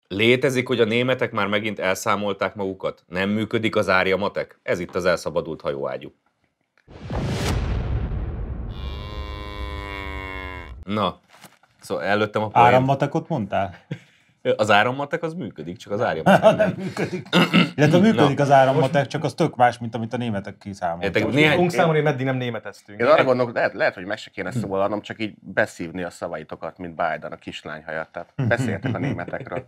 Létezik, hogy a németek már megint elszámolták magukat? Nem működik az árjamatek? Ez itt az elszabadult hajóágyú. Na, szóval előttem a poén. Árammatekot mondtál? Az árammatek az működik, csak az árjamatek Nem működik. Illetve működik az árammatek, csak az tök más, mint amit a németek kiszámoltak. Fogunk számolni, meddig nem németeztünk. Én arra gondolok, lehet, hogy meg se kéne szólalnom, csak így beszívni a szavaitokat, mint Biden a kislány hajat. Tehát beszéltek a németekről.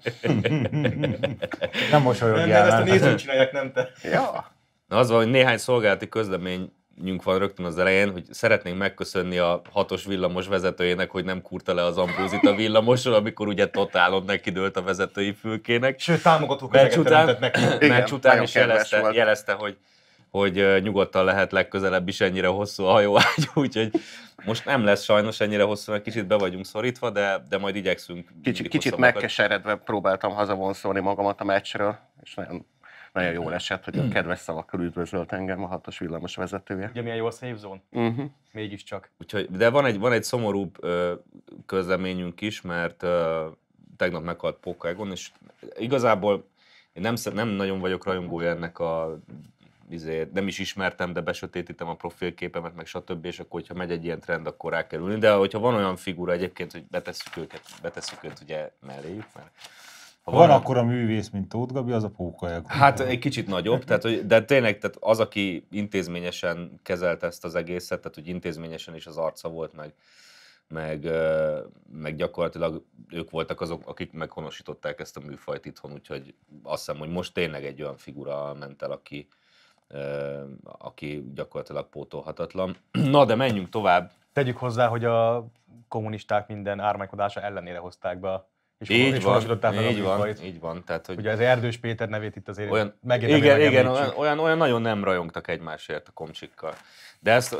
Nem mosolyogjál. Ezt a nézők csinálják, nem te. Ja. Na az van, hogy néhány szolgálati közleményünk van rögtön az elején, hogy szeretnénk megköszönni a 6-os villamos vezetőjének, hogy nem kurta le az ambrózit a villamosról, amikor ugye totálon nekidőlt a vezetői fülkének. Sőt, támogató közeget teremtett neki. Meccs után nagyon is kedves volt. jelezte, hogy nyugodtan lehet legközelebb is ennyire hosszú a hajóágy, úgyhogy most nem lesz sajnos ennyire hosszú, mert kicsit be vagyunk szorítva, de majd igyekszünk. Kicsit megkeseredve próbáltam hazavonszolni magamat a meccsről, és nagyon jól esett, hogy a kedves szavakkal üdvözölt engem a 6-os villamos vezetője. Ugye milyen jó a safe zone? Mégiscsak. Úgyhogy, de van egy szomorúbb közleményünk is, mert tegnap meghalt Póka Egon, és igazából én nem nagyon vagyok rajongója ennek nem is ismertem, de besötétítem a profilképemet, meg stb. És akkor, hogyha megy egy ilyen trend, akkor rá kell ülni. De hogyha van olyan figura egyébként, hogy betesszük őt ugye melléjük, mert van akkora művész, mint Tóth Gabi, az a Póka Egon. Hát egy kicsit nagyobb, de tényleg tehát az, aki intézményesen kezelte ezt az egészet, tehát hogy intézményesen is az arca volt, meg gyakorlatilag ők voltak azok, akik meghonosították ezt a műfajt itthon, úgyhogy azt hiszem, hogy most tényleg egy olyan figura ment el, aki gyakorlatilag pótolhatatlan. Na, de menjünk tovább. Tegyük hozzá, hogy a kommunisták minden ármánykodása ellenére hozták be így van. Tehát, hogy ugye az Erdős Péter nevét itt azért olyan, megérdemli. Igen, olyan nagyon nem rajongtak egymásért a komcsikkal. De ezt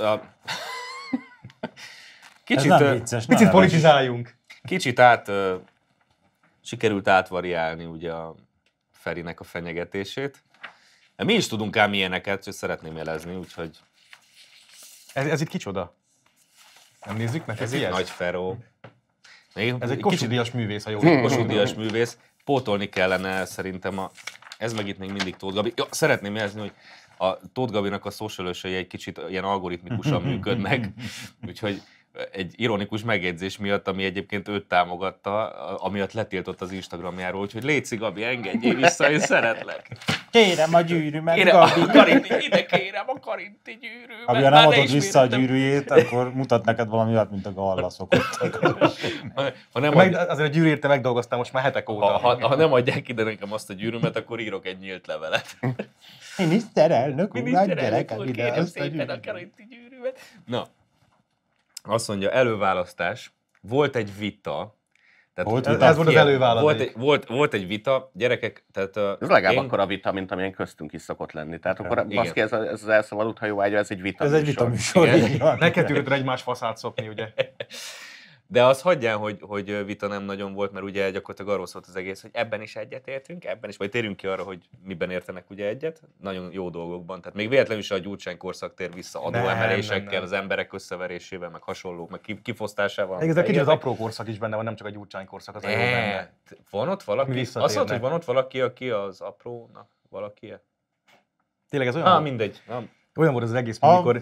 kicsit, ez nem vicces, picit politizáljunk. Kicsit sikerült átvariálni ugye a Ferinek a fenyegetését. Mi is tudunk ám ilyeneket, hogy szeretném jelezni, úgyhogy... Ez itt kicsoda? Nem nézzük meg? Ez itt Nagy Feró. Ez egy Kossuth Díjas művész, ha jól Kossuth Díjas művész. Pótolni kellene szerintem ez meg itt még mindig Tóth Gabi. Ja, szeretném jelezni, hogy a Tóth Gabinak a socialösei egy kicsit ilyen algoritmikusan működnek, úgyhogy egy ironikus megjegyzés miatt, ami egyébként őt támogatta, amiatt letiltott az Instagramjáról, úgyhogy léci Gabi, engedjél vissza, én szeretlek. Kérem a gyűrűmet, Gabi. Ide kérem a karinti gyűrűmet. Gabi, ha nem adod vissza a gyűrűjét, akkor mutat neked valami olyat, mint a Galla szokott. Azért a gyűrűért te megdolgoztál most már hetek óta. Ha nem adják ide nekem azt a gyűrűmet, akkor írok egy nyílt levelet. Miniszterelnök úr, gyerek, kérem szépen a karinti gyűrűmet. Na. Azt mondja, előválasztás, volt egy vita. Ez volt az előválasztás. Volt egy vita, gyerekek, tehát... Ez legalább akkora vita, mint amilyen köztünk is szokott lenni. Tehát akkor baszki, ez az elszabadult hajóágyú, ez egy vita. Ez egy vita műsor. Neked tűröttre egymás faszát szopni, ugye? De azt hagyján, hogy vita nem nagyon volt, mert ugye gyakorlatilag arról szólt az egész, hogy ebben is egyetértünk, ebben is, vagy térjünk ki arra, hogy miben értenek ugye egyet, nagyon jó dolgokban. Tehát még véletlenül is a Gyurcsány korszak tér vissza adóemelésekkel, az emberek összeverésével, meg hasonlók, meg kifosztásával. Ez a kicsit az apró korszak is benne van, nem csak a Gyurcsány korszak, az a jó benne. Van ott valaki? Azt mondod, hogy van ott valaki, aki az aprónak valaki-e? Tényleg ez olyan? Mindegy. Olyan volt az egész, amikor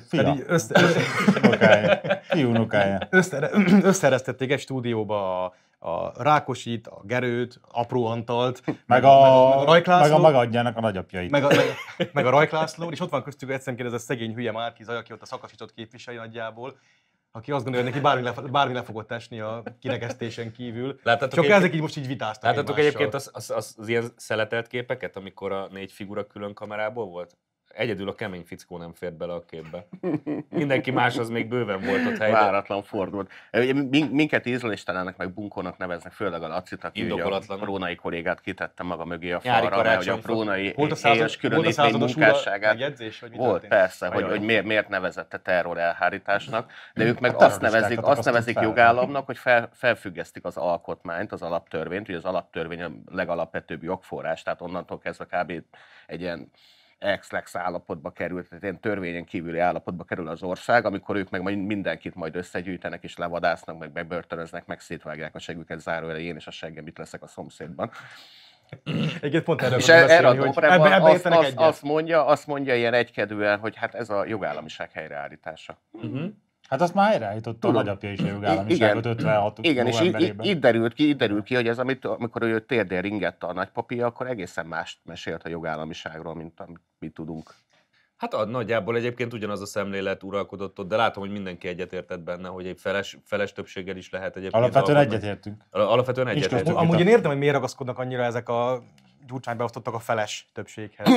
fiúnukája. Összeresztették egy stúdióba a Rákosit, a Gerőt, Apró Antalt, meg a Rajk László, meg a magadjának a nagyapjait. Meg a Rajk László, és ott van köztük egyszerűen ez a szegény hülye Márki Zaj, aki ott a Szakasicot képviseli nagyjából, aki azt gondolja, hogy neki bármi le fogott esni a kirekesztésen kívül. Csak ezek így most így vitáztak. Láttátok egyébként az ilyen szeletelt képeket, amikor a 4 figura külön kamerából volt? Egyedül a kemény fickó nem fért bele a képbe. Mindenki más az még bőven volt ott helyben. Váratlan fordult. Minket ízléstelennek meg bunkónak neveznek, főleg a Lacit, aki a prónai kollégát kitette maga mögé a falra, mert hogy a prónai éles különítmény munkásságát. Volt, persze, hogy miért nevezette terror elhárításnak, de ők meg azt nevezik jogállamnak, hogy felfüggesztik az alkotmányt, az alaptörvényt, hogy az alaptörvény a legalapvetőbb jogforrás, tehát onnantól kezdve kb. Egy ilyen ex-lex állapotba került, tehát ilyen törvényen kívüli állapotba kerül az ország, amikor ők meg mindenkit majd összegyűjtenek és levadásznak, meg bebörtönöznek, meg szétvágják a següket, zárójelben én és a seggem itt leszek a szomszédban. Egyébként pont erről és erre a Dobrev azt mondja ilyen egykedvűen, hogy hát ez a jogállamiság helyreállítása. Hát azt már helyreállította a nagyapja is a jogállamiságot 56. Igen, és itt derült ki, hogy ez, amikor ő térdén ringette a nagypapíja, akkor egészen mást mesélt a jogállamiságról, mint amit mi tudunk. Hát nagyjából egyébként ugyanaz a szemlélet uralkodott ott, de látom, hogy mindenki egyetértett benne, hogy egy feles többséggel is lehet egyébként. Alapvetően egyetértünk. Alapvetően egyetértünk. Amúgy én értem, hogy miért ragaszkodnak annyira ezek a Gyurcsány beosztottak a feles többséghez.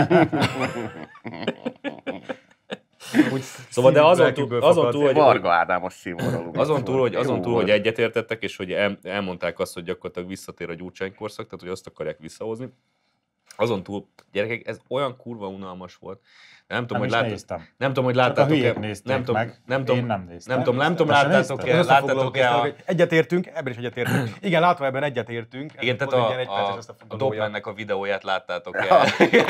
Szóval de azon túl, hogy Varga Ádámos színvonalú. Azon túl, hogy egyetértettek, és hogy elmondták azt, hogy gyakorlatilag visszatér a Gyurcsány korszak, tehát hogy azt akarják visszahozni. Azon túl, gyerekek, ez olyan kurva unalmas volt. Nem tudom, hogy láttátok-e. Nem tudom, láttátok-e. Egyetértünk, ebben is egyetértünk. Igen, látva ebben egyetértünk. Igen, tehát a Dopplernek a videóját láttátok-e.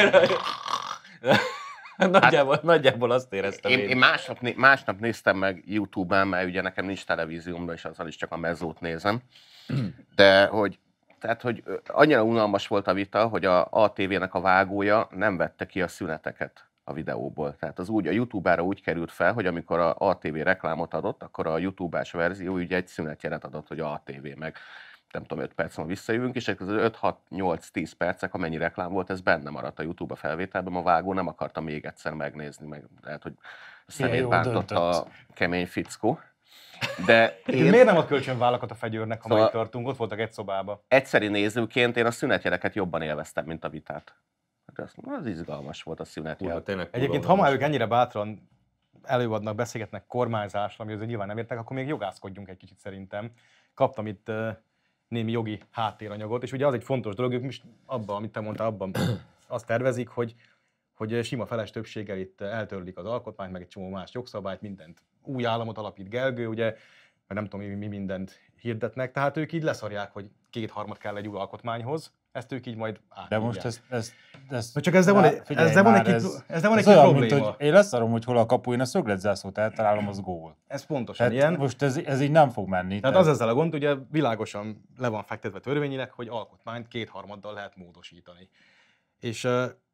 Nagyjából azt éreztem én másnap néztem meg YouTube-en, mert ugye nekem nincs televízióm, és azzal is csak a Mezzót nézem. De hogy annyira unalmas volt a vita, hogy a ATV-nek a vágója nem vette ki a szüneteket a videóból. Tehát az úgy, a YouTube-ára úgy került fel, hogy amikor a ATV reklámot adott, akkor a YouTube-ás verzió ugye egy szünetjelet adott, hogy ATV meg nem tudom, 5 perc múlva visszajövünk, és az 5-6-8-10 percek, amennyi reklám volt, ez benne maradt a YouTube a felvételben, a vágó nem akarta még egyszer megnézni, meg lehet, hogy a szemét bántotta a kemény fickó. De miért nem ad kölcsönvállakat a Fegyőrnek, ha szóval tartunk? Ott voltak egy szobában. Egyszeri nézőként én a szünetjeleket jobban élveztem, mint a vitát. Az izgalmas volt a szünetjel. Egyébként, ha már ők ennyire bátran előadnak, beszélgetnek kormányzásra, ami azért nyilván nem értek, akkor még jogászkodjunk egy kicsit szerintem. Kaptam itt némi jogi háttéranyagot, és ugye az egy fontos dolog, ők most abban, amit te mondtál, abban azt tervezik, hogy sima feles többséggel itt eltörlik az alkotmányt, meg egy csomó más jogszabályt, mindent. Új államot alapít Gergő, ugye, mert nem tudom, mi mindent hirdetnek, tehát ők így leszarják, hogy 2/3 kell egy új alkotmányhoz, ezt ők így majd átírják. De most ez csak ezzel van egy probléma. Én leszarom, hogy hol a kapu, én a szögletzászlót eltalálom, az gól. Ez pontosan tehát ilyen. Most ez így nem fog menni. Tehát az ezzel a gond, ugye világosan le van fektetve törvényileg, hogy alkotmányt 2/3 lehet módosítani. És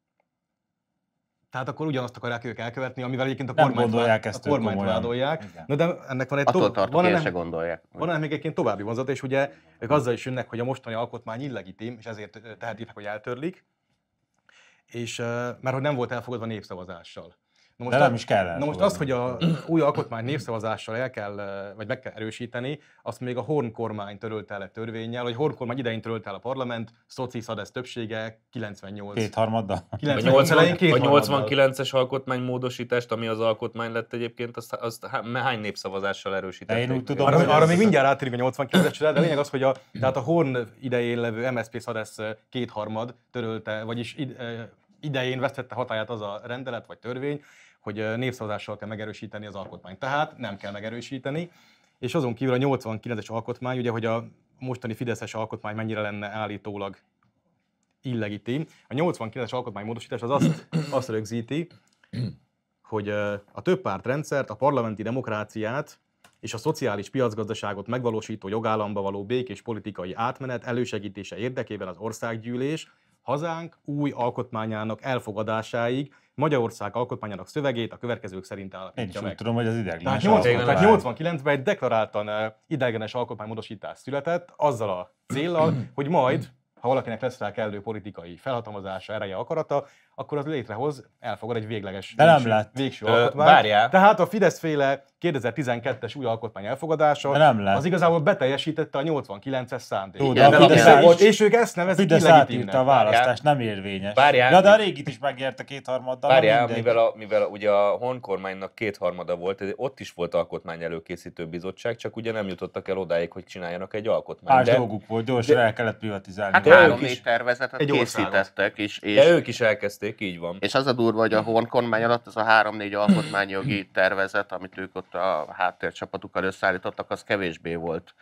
tehát akkor ugyanazt akarják ők elkövetni, amivel egyébként a kormányt vádolják. No, de ennek van egy van ennek még egy további vonzata, és ugye ők azzal is jönnek, hogy a mostani alkotmány illegitim, és ezért tehetik meg, hogy eltörlik, és mert hogy nem volt elfogadva népszavazással. De nem is kell. Na most az, hogy a új alkotmány népszavazással meg kell erősíteni, azt még a Horn kormány törölte el egy törvénnyel, hogy Horn kormány idején törölte el a parlament, Szoci-Szadesz többsége 98. 2/3. A 89-es alkotmánymódosítást, ami az alkotmány lett egyébként, azt hány népszavazással erősítették? Én úgy tudom, arra még mindjárt átérünk a 89-es, de lényeg az, hogy tehát a Horn idején levő MSZP-Szadesz 2/3 törölte, vagyis idején vesztette hatályát az a rendelet vagy törvény, hogy népszavazással kell megerősíteni az alkotmányt. Tehát nem kell megerősíteni, és azon kívül a 89-es alkotmány, ugye, hogy a mostani fideszes alkotmány mennyire lenne állítólag illegitim. A 89-es alkotmánymódosítás az azt rögzíti, hogy a többpártrendszert, a parlamenti demokráciát és a szociális piacgazdaságot megvalósító jogállamba való békés politikai átmenet elősegítése érdekében az országgyűlés hazánk új alkotmányának elfogadásáig Magyarország alkotmányának szövegét a következők szerint állapítja meg. Én is úgy tudom, hogy az ideiglenes Tehát 89-ben egy deklaráltan ideiglenes alkotmánymódosítás született, azzal a céllal, hogy majd, ha valakinek lesz rá kellő politikai felhatalmazása, ereje, akarata, akkor az elfogad egy végleges végső alkotmányt. Tehát a Fidesz-féle 2012-es új alkotmány elfogadása az igazából beteljesítette a 89-es szándékot. És ők ezt nevezik illegitimnek. Fidesz átírta a választást, nem érvényes. De a régit is megérte 2/3. Várjál, mivel ugye a Horn kormánynak 2/3 volt, ott is volt alkotmány előkészítő bizottság, csak ugye nem jutottak el odáig, hogy csináljanak egy alkotmányt. Más dolguk volt, gyorsan el kellett privatizálni. Hát 3-4 tervezetet készítettek is. De ők is elkezdték, így van. És az a durva, hogy a Horn kormány alatt az a 3-4 alkotmányjogi tervezet, amit ők ott a háttércsapatukkal összeállítottak, az kevésbé volt,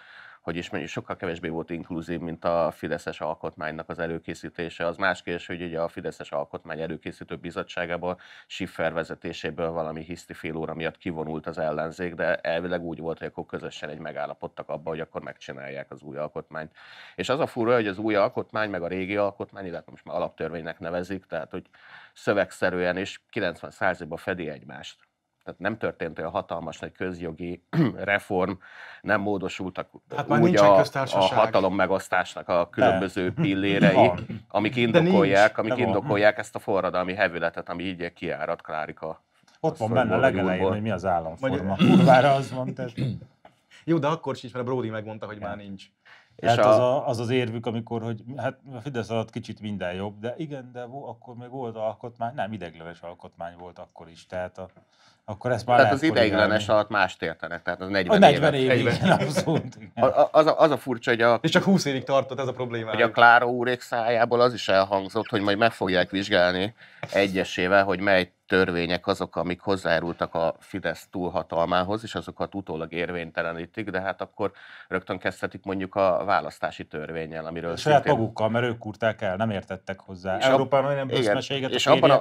hogy is mondjuk sokkal kevésbé volt inkluzív, mint a Fideszes alkotmánynak az előkészítése. Az más kérdés, hogy ugye a Fideszes alkotmány előkészítő bizottságából, Schiffer vezetéséből valami hiszti fél óra miatt kivonult az ellenzék, de elvileg úgy volt, hogy akkor közösen megállapodtak abba, hogy akkor megcsinálják az új alkotmányt. És az a furcsa, hogy az új alkotmány, meg a régi alkotmány, illetve most már alaptörvénynek nevezik, tehát hogy szövegszerűen is 90%-ban fedi egymást. Tehát nem történt olyan hatalmas nagy közjogi reform, nem módosultak úgy a hatalom megosztásnak a különböző pillérei, amik indokolják ezt a forradalmi hevületet, ami így kiárad Klárika. Ott van benne a legelején, hogy mi az államforma. Kurvára az van, tehát... Jó, de akkor sincs, mert a Brody megmondta, hogy már nincs. És hát az érvük, amikor, hogy hát a Fidesz alatt kicsit minden jobb, de igen, de akkor még volt alkotmány, nem, ideiglenes alkotmány volt akkor is, tehát akkor ezt már tehát az ideiglenes alatt mást értenek, tehát az 40 év. Igen, abszolút. Az a furcsa, hogy és csak 20 évig tartott ez a probléma. Hogy a Kláró úrék szájából az is elhangzott, hogy majd meg fogják vizsgálni egyesével, hogy mely törvények azok, amik hozzájárultak a Fidesz túlhatalmához, és azokat utólag érvénytelenítik, de hát akkor rögtön kezdhetik mondjuk a választási törvénnyel, amiről saját magukkal, mert ők kurták el, nem értettek hozzá. Európában nem bőszmeséget és abban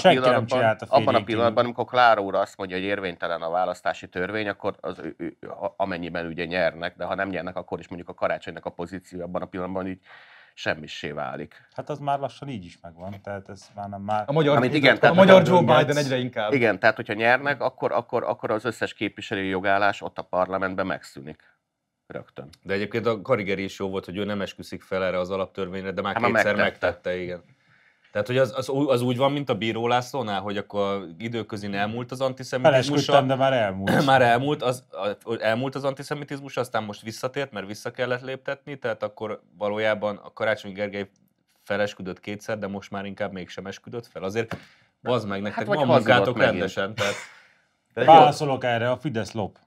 a pillanatban, amikor Kláró úr azt mondja, hogy érvénytelen a választási törvény, akkor az amennyiben ugye nyernek, de ha nem nyernek, akkor is mondjuk a Karácsonynak a pozíció abban a pillanatban így semmissé válik. Hát az már lassan így is megvan, tehát ez már nem már... A magyar Joe Biden egyre inkább. Igen, tehát hogyha nyernek, akkor az összes képviselői jogállás ott a parlamentben megszűnik. Rögtön. De egyébként a Karigeri is jó volt, hogy ő nem esküszik fel erre az alaptörvényre, de már kétszer megtette, igen. Tehát, hogy az úgy van, mint a Bíró Lászlónál, hogy akkor időközben elmúlt az antiszemitizmus. Felesküdtem, de már elmúlt. Már elmúlt az antiszemitizmus, aztán most visszatért, mert vissza kellett léptetni, tehát akkor valójában a Karácsony Gergely felesküdött kétszer, de most már inkább mégsem esküdött fel. Azért bazd meg, nektek van munkátok rendesen. Tehát... Válaszolok erre, a Fidesz lop.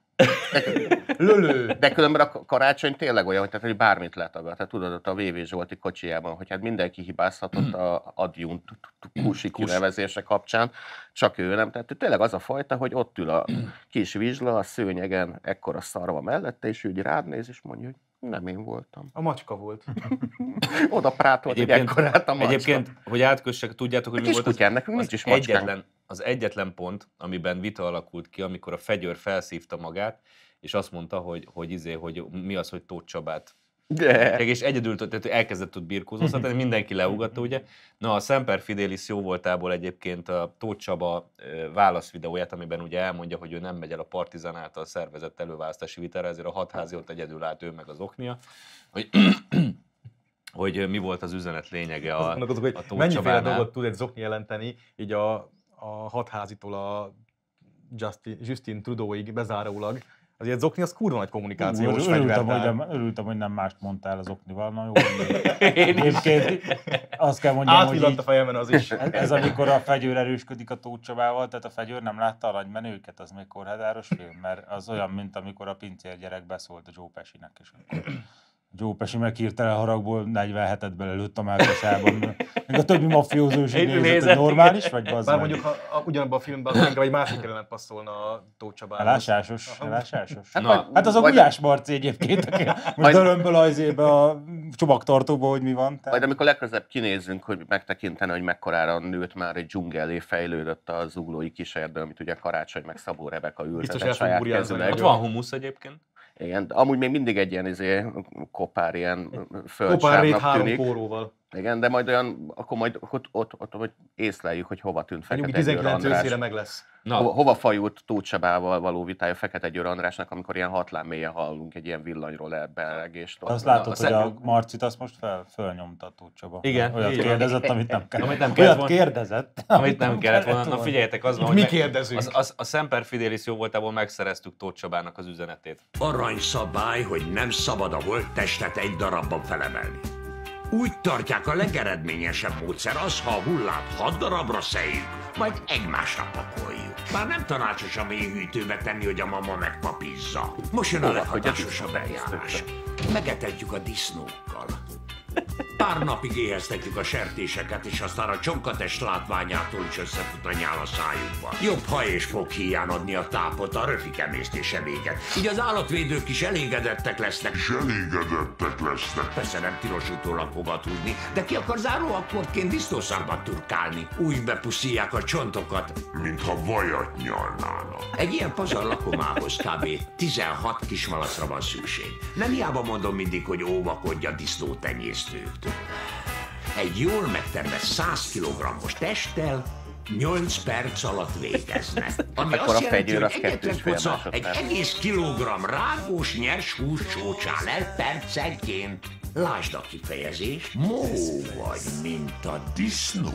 Lölő. De különben a Karácsony tényleg olyan, hogy bármit letagad. Tehát tudod, ott a VV Zsolti kocsijában, hogy hát mindenki hibázhatott a adjunkt kusi kinevezése kapcsán, csak ő nem. Tehát tényleg az a fajta, hogy ott ül a kis vizsla a szőnyegen, ekkora szarva mellette, és ő rád néz, és mondja, hogy nem én voltam. A macska volt. Oda prátolt, hogy ekkorát a macska. Egyébként, hogy átkössek, tudjátok, hogy mi volt kutyán, nincs is az egyetlen pont, amiben vita alakult ki, amikor a Fegyőr felszívta magát, és azt mondta, hogy mi az, hogy Tóth Csabát. És egyedül elkezdett ott birkózóztatni, mindenki leugatta, ugye. Na, a Semper Fidelis jóvoltából egyébként a Tóth Csaba válaszvideóját, amiben ugye elmondja, hogy ő nem megy el a Partizán által szervezett előválasztási vitára, ezért a hatházi ott egyedül állt ő meg az oknia, hogy mi volt az üzenet lényege a Tóth Csabánál. Mennyiféle dolgot tud egy zokni jelenteni, így a hatházitól a Justin Trudeauig bezárólag. Azért zokni az kurva nagy kommunikációs fegyver. Örültem, hogy nem mást mondtál az oknival. Na jó, egyébként azt kell mondjam, átvillant a fejemben az is. Ez amikor a Fegyőr erősködik a Tóth Csabával, tehát a Fegyőr nem látta Aranymenőket, az még korhatáros film, mert az olyan, mint amikor a pincér gyerek beszólt a Joe Pescinek, és akkor Joe Pesci meg hirtelen haragból 47-et belelőtt a mellkasában. Még a többi mafiózó is nézett, hogy normális vagy bazd. Bár mondjuk, ha ugyanabban a filmben az egy másik jelenet passzolna a Tóth Csabához. Elásásos. Hát az a Gulyás Marci egyébként, aki most örömből ajzébe a csomagtartóba, hogy mi van. Tehát... Majd amikor legközelebb kinézzünk, hogy megtekinteni, hogy mekkorára nőtt már egy dzsungelé, fejlődött a zuglói kiserdő, amit ugye Karácsony meg Szabó Rebeka ültetett saját kezüleg. Ott van humusz egyébként. Igen, de amúgy még mindig egy ilyen kopár, ilyen földsávnak tűnik. Kóróval. Igen, de majd olyan, akkor majd ott észleljük, hogy hova tűnt Fekete Győr 19 őszére meg lesz. Hova fajult Tóth Csabával való vitája Fekete Győr Andrásnak, amikor ilyen hatlánmélyen hallunk egy ilyen villanyról elbelegést. Azt látod, hogy a Marcit azt most fölnyomta a Tóth Csaba. Igen. Olyat kérdezett, amit nem kellett. Olyat kérdezett, amit nem kellett volna. Na figyeljetek, az van, hogy mi kérdezünk. A Semper Fidelis jóvoltából megszereztük Tóth Csabának az üzenetét. Aranyszabály, hogy nem szabad a holttestet egy darabban felemelni. Úgy tartják, a legeredményesebb módszer az, ha a hullát 6 darabra szeljük, majd egymásra pakoljuk. Már nem tanácsos a mélyhűtőbe tenni, hogy a mama megpapizza. Most jön a leghatásosabb eljárás. Megetetjük a disznókkal. Pár napig éheztetjük a sertéseket, és aztán a csonkatest látványától is összefut a nyál a szájukba. Jobb haj és fog híján adni a tápot a röfik emésztése véget. Így az állatvédők is elégedettek lesznek. Persze nem tilos utólag fogat húzni, de ki akar záróakkortként disznószarban turkálni. Úgy bepuszíják a csontokat, mintha vajat nyalnának. Egy ilyen pazar lakomához kb. 16 kismalacra van szükség. Nem hiába mondom mindig, hogy óvakodj a disznótenyésztőktől. Egy jól megtermett 100 kg-os testtel 8 perc alatt végeznek. Ami akkor azt a fegyőr jelenti, az hogy egyetlen 2,5 koca másodperc. egy egész kilogramm rágós nyers hús csócsán el percenként. Lásd a kifejezés, mó vagy, mint a disznó.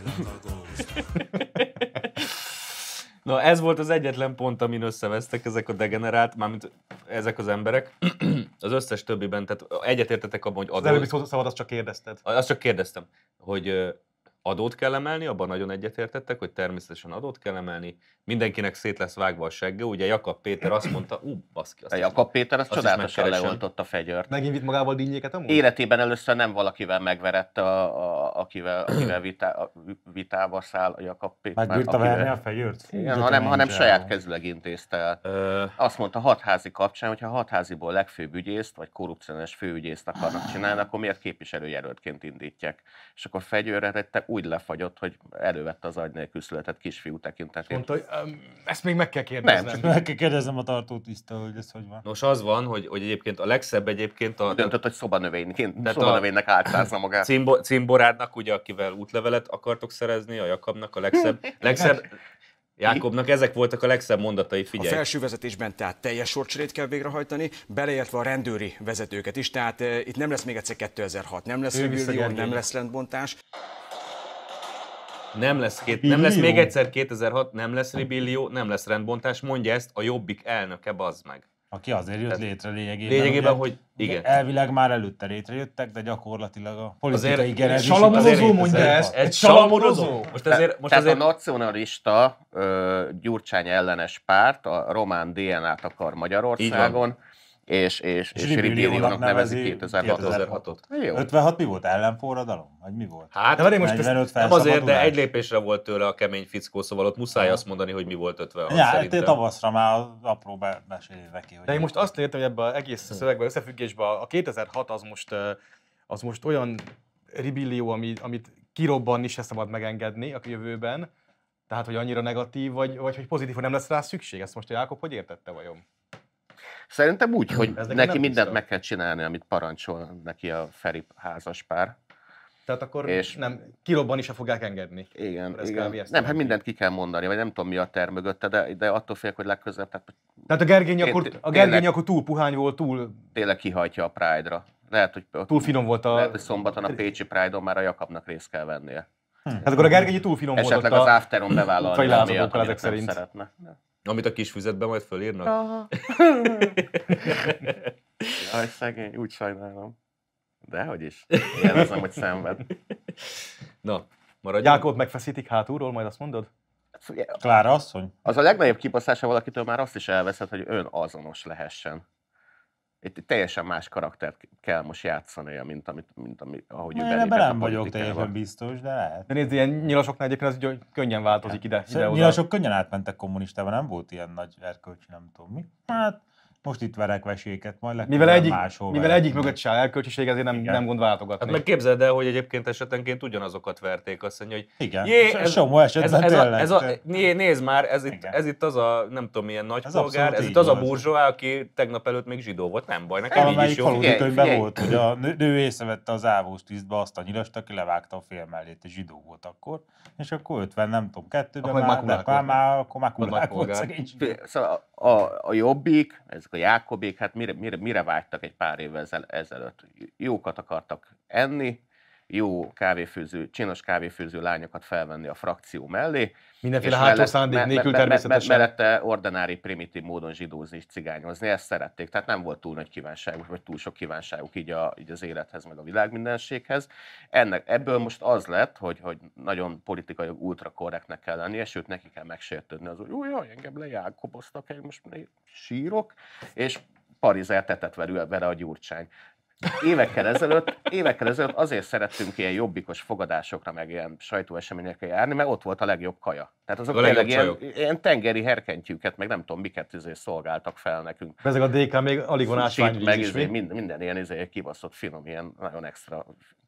Na, ez volt az egyetlen pont, amin összevesztek ezek a degenerált, mármint ezek az emberek. Az összes többiben, tehát egyetértetek abban, hogy Az előbbi szabad, azt csak kérdezted. Azt csak kérdeztem, hogy adót kell emelni, abban nagyon egyetértettek, hogy természetesen adót kell emelni, mindenkinek szét lesz vágva a segge, ugye Jakab Péter azt mondta, baszki, azt Jakab Péter az csodálatosan megkeresem. leoltott a fegyvert. Megint vitt magával dinnyéket amúgy? Életében először nem valakivel megverett, akivel vitába száll a Jakab Péter. Megbírta verni a fegyőrt? Igen, hanem saját kezüleg intézte el. Azt mondta hatházi kapcsán, hogyha hatháziból legfőbb ügyészt, vagy korrupciós főügyészt akarnak csinálni, akkor miért képviselőjelöltként indítják? És akkor fegyőrre úgy lefagyott, hogy elővette az agy nélkül született kisfiú tekintetét. Mondta, hogy ezt még meg kell kérdeznem. Meg kell kérdeznem a tartótiszta, hogy ez hogy van. Nos, az van, hogy egyébként a legszebb egyébként a... Döntött, hogy szobanövénynek álcázza magát. Cimborádnak, ugye, akivel útlevelet akartok szerezni, a Jakabnak a legszebb Jákobnak ezek voltak a legszebb mondatai, figyelj. A felső vezetésben tehát teljes sorcserét kell végrehajtani, beleértve a rendőri vezetőket is, tehát itt nem lesz még egyszer 2006, nem lesz rebellió, nem lesz rendbontás. Nem lesz még egyszer 2006, nem lesz rebellió, nem lesz rendbontás, mondja ezt a Jobbik elnöke, bazd meg. Aki azért jött létre lényegében, hogy igen. Elvileg már előtte létrejöttek, de gyakorlatilag a politikai genezis... Salamorozó mondja ezt? Egy salamorozó? Tehát a nacionalista Gyurcsány ellenes párt a román DNA-t akar Magyarországon, és rebelliónak nevezi 2006-ot. 56 mi volt? Ellenforradalom? Vagy mi volt? Hát, de most nem azért, de egy lépésre volt tőle a kemény fickó, szóval ott muszáj azt mondani, hogy mi volt 56 szerintem. Tavaszra már az apró mesélj neki. Hogy de én most azt értem, hogy ebben az egész szövegben, összefüggésben a 2006 az most olyan rebellió, amit kirobbanni se szabad megengedni a jövőben, tehát hogy annyira negatív, vagy hogy pozitív, hogy nem lesz rá szükség. Ezt most a Jákob hogy értette vajon? Szerintem úgy, hogy neki mindent meg kell csinálni, amit parancsol neki a Feri házaspár. Tehát akkor és nem, kirobban is se fogják engedni. Igen. Nem, hát mindent ki kell mondani, vagy nem tudom mi a terv mögötte, de attól félek, hogy legközelebb... Tehát a Gergény akkor túl puhány volt, túl... Tényleg kihajtja a Pride-ra. Lehet, hogy túl finom volt lehet, hogy szombaton a pécsi Pride-on már a Jakabnak részt kell vennie. Hát akkor a Gergényi túl finom volt. Esetleg az Afteron bevállalni, amiatt nem szeretne. Amit a kis füzetben majd fölírnak? Jaj, szegény, úgy sajnálom. Dehogy is. Élvezem, hogy szenved. Na, maradjunk. Jákob megfeszítik hátulról, majd azt mondod? Klára asszony? Az a legnagyobb kibaszása valakitől már azt is elveszed, hogy ön azonos lehessen. Itt teljesen más karaktert kell most játszania, mint ahogy ő belépett a nem vagyok teljesen biztos, de lehet. De nézd, ilyen nyilasoknál egyébként ez könnyen változik ide-oda. Nyilasok könnyen átmentek kommunistában, nem volt ilyen nagy erkölcsi, nem tudom mi. Hát most itt verek veséket, majd mivel egyik mögött se áll erkölcsiség, ezért nem gond váltogatni. Hát meg képzeld el, hogy egyébként esetenként ugyanazokat verték, azt mondja, hogy igen, somó esetben nézd már, ez itt az a nem tudom milyen nagypolgár, ez itt az a burzsóá, aki tegnap előtt még zsidó volt, nem baj, nekem így is jó. Valamelyik faludikönyvben volt, hogy a nő észrevette az ávós tisztbe azt a nyilast, aki levágta a fél mellét, és zsidó volt akkor, és akkor 50, nem tudom, 2-ben már kurák volt szegény zsidó. Szóval a Jobbik, ezek a Jákobék, hát mire vágytak egy pár évvel ezelőtt? Jókat akartak enni, jó csinos kávéfőző lányokat felvenni a frakció mellé. Mindenféle hátsó szándék nélkül természetesen. Mellette ordinári, primitív módon zsidózni és cigányozni, ezt szerették. Tehát nem volt túl nagy kívánságuk, vagy túl sok kívánságuk így az élethez, meg a világmindenséghez. Ebből most az lett, hogy nagyon politikai ultrakorrektnek kell lennie, sőt neki kell megsértődni az, hogy jaj, engem lejákoboztak, én most sírok, és Parizel tetet vele a Gyurcsány. évekkel ezelőtt azért szerettünk ilyen jobbikos fogadásokra, meg ilyen sajtóeseményekre járni, mert ott volt a legjobb kaja. Tehát azok tényleg ilyen tengeri herkentyűket, meg nem tudom miket szolgáltak fel nekünk. Ezek a DK még alig van ásványvíz is, minden ilyen kibaszott finom, ilyen nagyon extra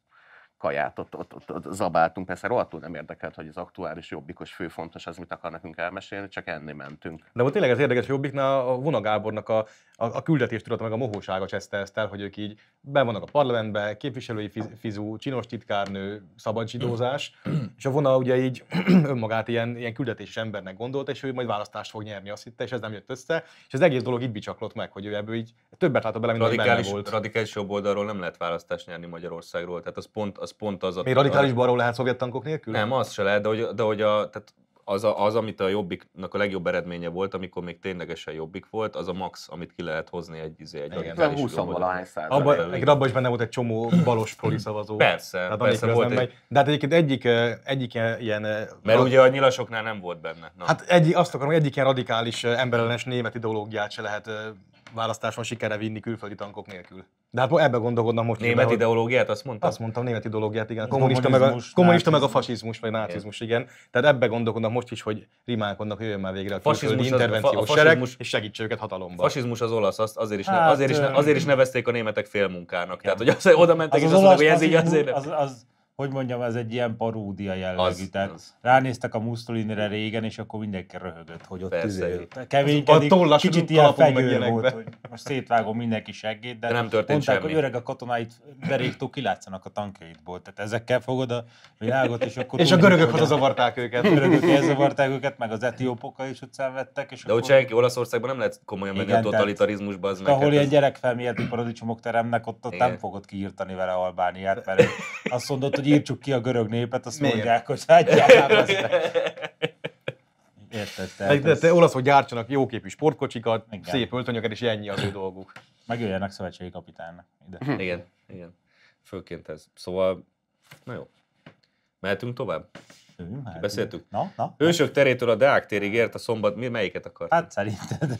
kaját ott zabáltunk. Persze rohadtul nem érdekelt, hogy az aktuális jobbikos főfontos az mit akar nekünk elmesélni, csak enni mentünk. De volt tényleg ez érdekes, hogy Jobbiknál a Vona Gábornak a küldetéstudata meg a mohósága cseszte ezt el, hogy ők így ben vannak a parlamentben, képviselői fizú, csinos titkárnő, szabadsidózás, és a Vona ugye így önmagát ilyen küldetéses embernek gondolta, és ő majd választást fog nyerni, azt hitte, és ez nem jött össze, és az egész dolog így bicsaklott meg, hogy ő ebből így többet látott bele, mint benne volt. Radikális jobb oldalról nem lehet választást nyerni Magyarországról, tehát az pont az a... Még radikális balról lehet szovjet tankok nélkül? Nem, az se lehet, de hogy tehát az, amit a Jobbiknak a legjobb eredménye volt, amikor még ténylegesen Jobbik volt, az a max, amit ki lehet hozni egy radikális 20-valahány százalék. Abban is benne volt egy csomó balos proli szavazó. Persze volt egy... De hát egyébként egyik ilyen... Mert ugye a nyilasoknál nem volt benne. Na. Hát azt akarom, hogy egyik ilyen radikális emberellenes német ideológiát se lehet választáson sikerre vinni külföldi tankok nélkül. De hát ebbe gondolkodnak most. Német ideológiát, azt mondtam? Azt mondtam, német ideológiát, igen. Kommunista meg a fasizmus, vagy nácizmus, igen. Tehát ebbe gondolkodnak most is, hogy rimálkodnak, hogy jöjjön már végre a külföldi intervenciós sereg, és segítse őket hatalomba. A fasizmus az olasz, azért is nevezték a németek félmunkának. Tehát, hogy oda mentek, és azt mondták, hogy ez így azért... Hogy mondjam, ez egy ilyen paródia jellegű. Tehát ránéztek a Mussolinire régen, és akkor mindenki röhögött, hogy ott keménykedik. Kicsit ilyen fegyőr volt, hogy most szétvágom mindenki seggét, de nem történt mondták, semmi. hogy öreg a katonáit deréktól kilátszanak a tankjaidból. Tehát ezekkel fogod a világot, és akkor... És a görögök hazazavarták őket. A görögök elzavarták őket, meg az etiópokkal is ott szenvedtek. De hogy senki Olaszországban nem lehet komolyan menni a totalitarizmusba. Az ahol ilyen gyerekfelméleti paradicsomok teremnek, ott nem fogod kiírtani vele Albániát, mert azt mondod, hogy írtsuk ki a görög népet, azt mondják, hogy hagyjál. Érted? De olaszok gyártsanak jóképű sportkocsikat, szép öltönyöket, és ennyi az ő dolguk. Megjöjjenek szövetségi kapitánynak ide. Igen. Főként ez. Szóval, na jó. Mehetünk tovább? Beszéltük? Na. Hősök terétől a Deák térig ért a szombat. Mimelyiket akart? Hát szerinted.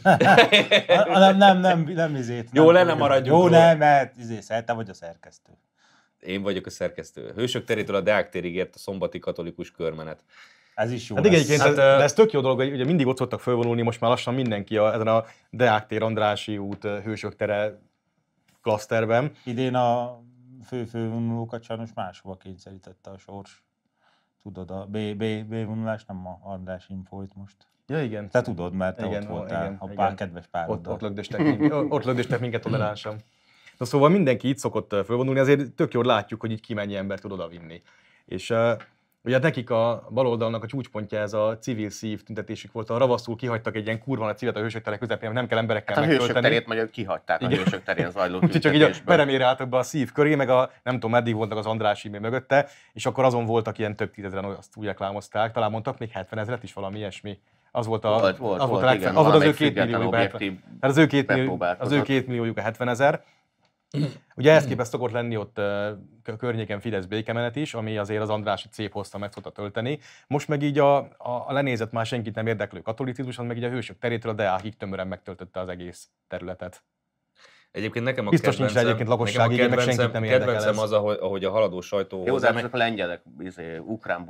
Nem izét. Jó, le nem maradjunk. Jó, nem, mert te vagy a szerkesztő. Én vagyok a szerkesztő. Hősök terétől a Deák térig ért a szombati katolikus körmenet. Ez is jó. Hát igen, de ez tök jó dolog, hogy ugye mindig ott szoktak fölvonulni, most már lassan mindenki ezen a Deák tér, Andrássy út, Hősök tere klaszterben. Idén a fővonulókat sajnos máshova kényszerítette a sors. Tudod, a B vonulás nem a Andrássyn folyt most. Ja, igen. Te tudod, mert te ott voltál, a kedves pároddal. Ott lögdöstek minket toleránsan. Na szóval mindenki itt szokott fölvonulni, azért tök jól látjuk, hogy így ki mennyi embert tud odavinni. És ugye nekik a baloldalnak a csúcspontja ez a civil szív tüntetésük volt. A ravaszul kihagytak egy ilyen kurva nagy civilt a Hősök tere közepén, nem kell emberekkel megtölteni. A Hősök terét magyar kihagyták, igen. A Hősök terén zajló úgyhogy csak így a peremére álltak be a szív köré, meg nem tudom, meddig voltak az Andrássy mögötte, és akkor azon voltak ilyen több tízezeren, azt úgy reklámozták, talán mondtak még 70 000-et is, valami ilyesmi. Az volt az ő 2 milliójuk. Az ő 2 milliójuk a 70 000. Ugye ehhez képest szokott lenni ott környéken Fidesz békemenet is, ami azért az Andrássy szép hosszan meg szokta tölteni. Most meg így a lenézett már senkit nem érdeklő katolicizmus, meg így a Hősök terétől a Deákig tömören megtöltötte az egész területet. Egyébként nekem a biztos nincs egyébként lakosság, meg senkit nem érdekel kedvencem az, ahogy a haladó sajtó... Jó, de ezek a lengyelek, ukrán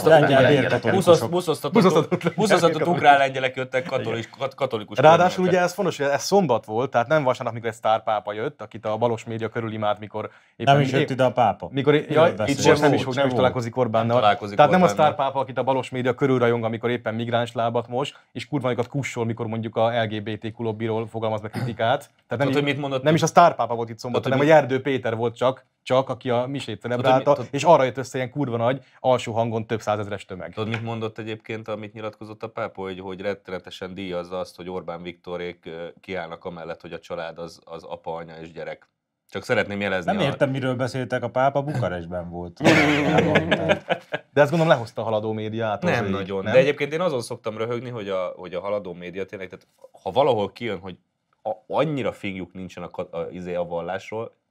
buszoztatott ukrán lengyelek jöttek katolikus. Ráadásul ugye ez fontos, hogy ez szombat volt, tehát nem vasárnap, mikor egy sztárpápa jött, akit a balos média körül imád, mikor... Nem is jött ide a pápa. Itt most nem is találkozik Orbánnal. Tehát nem a sztárpápa, akit a balos média körül rajong, amikor éppen migráns lábat mos, és kurvánikat kussol, mikor mondjuk a LGBTQ lobbyról fogalmaz meg kritikát. Nem is a sztárpápa volt itt szombaton, hanem a Erdő Péter volt csak aki a misét celebrálta, és arra jött össze ilyen kurva nagy, alsó hangon több százezres tömeg. Tudod, mit mondott egyébként, amit nyilatkozott a pápa, hogy rettenetesen díjazza azt, hogy Orbán Viktorék kiállnak amellett, hogy a család az apa, anya és gyerek. Csak szeretném jelezni. Nem értem, miről beszéltek, a pápa Bukarestben volt. De ezt gondolom lehozta a haladó médiát. Nem nagyon. Nem? De egyébként én azon szoktam röhögni, hogy a haladó média tényleg, tehát ha valahol kijön, hogy annyira fingjuk nincsen a vallásról,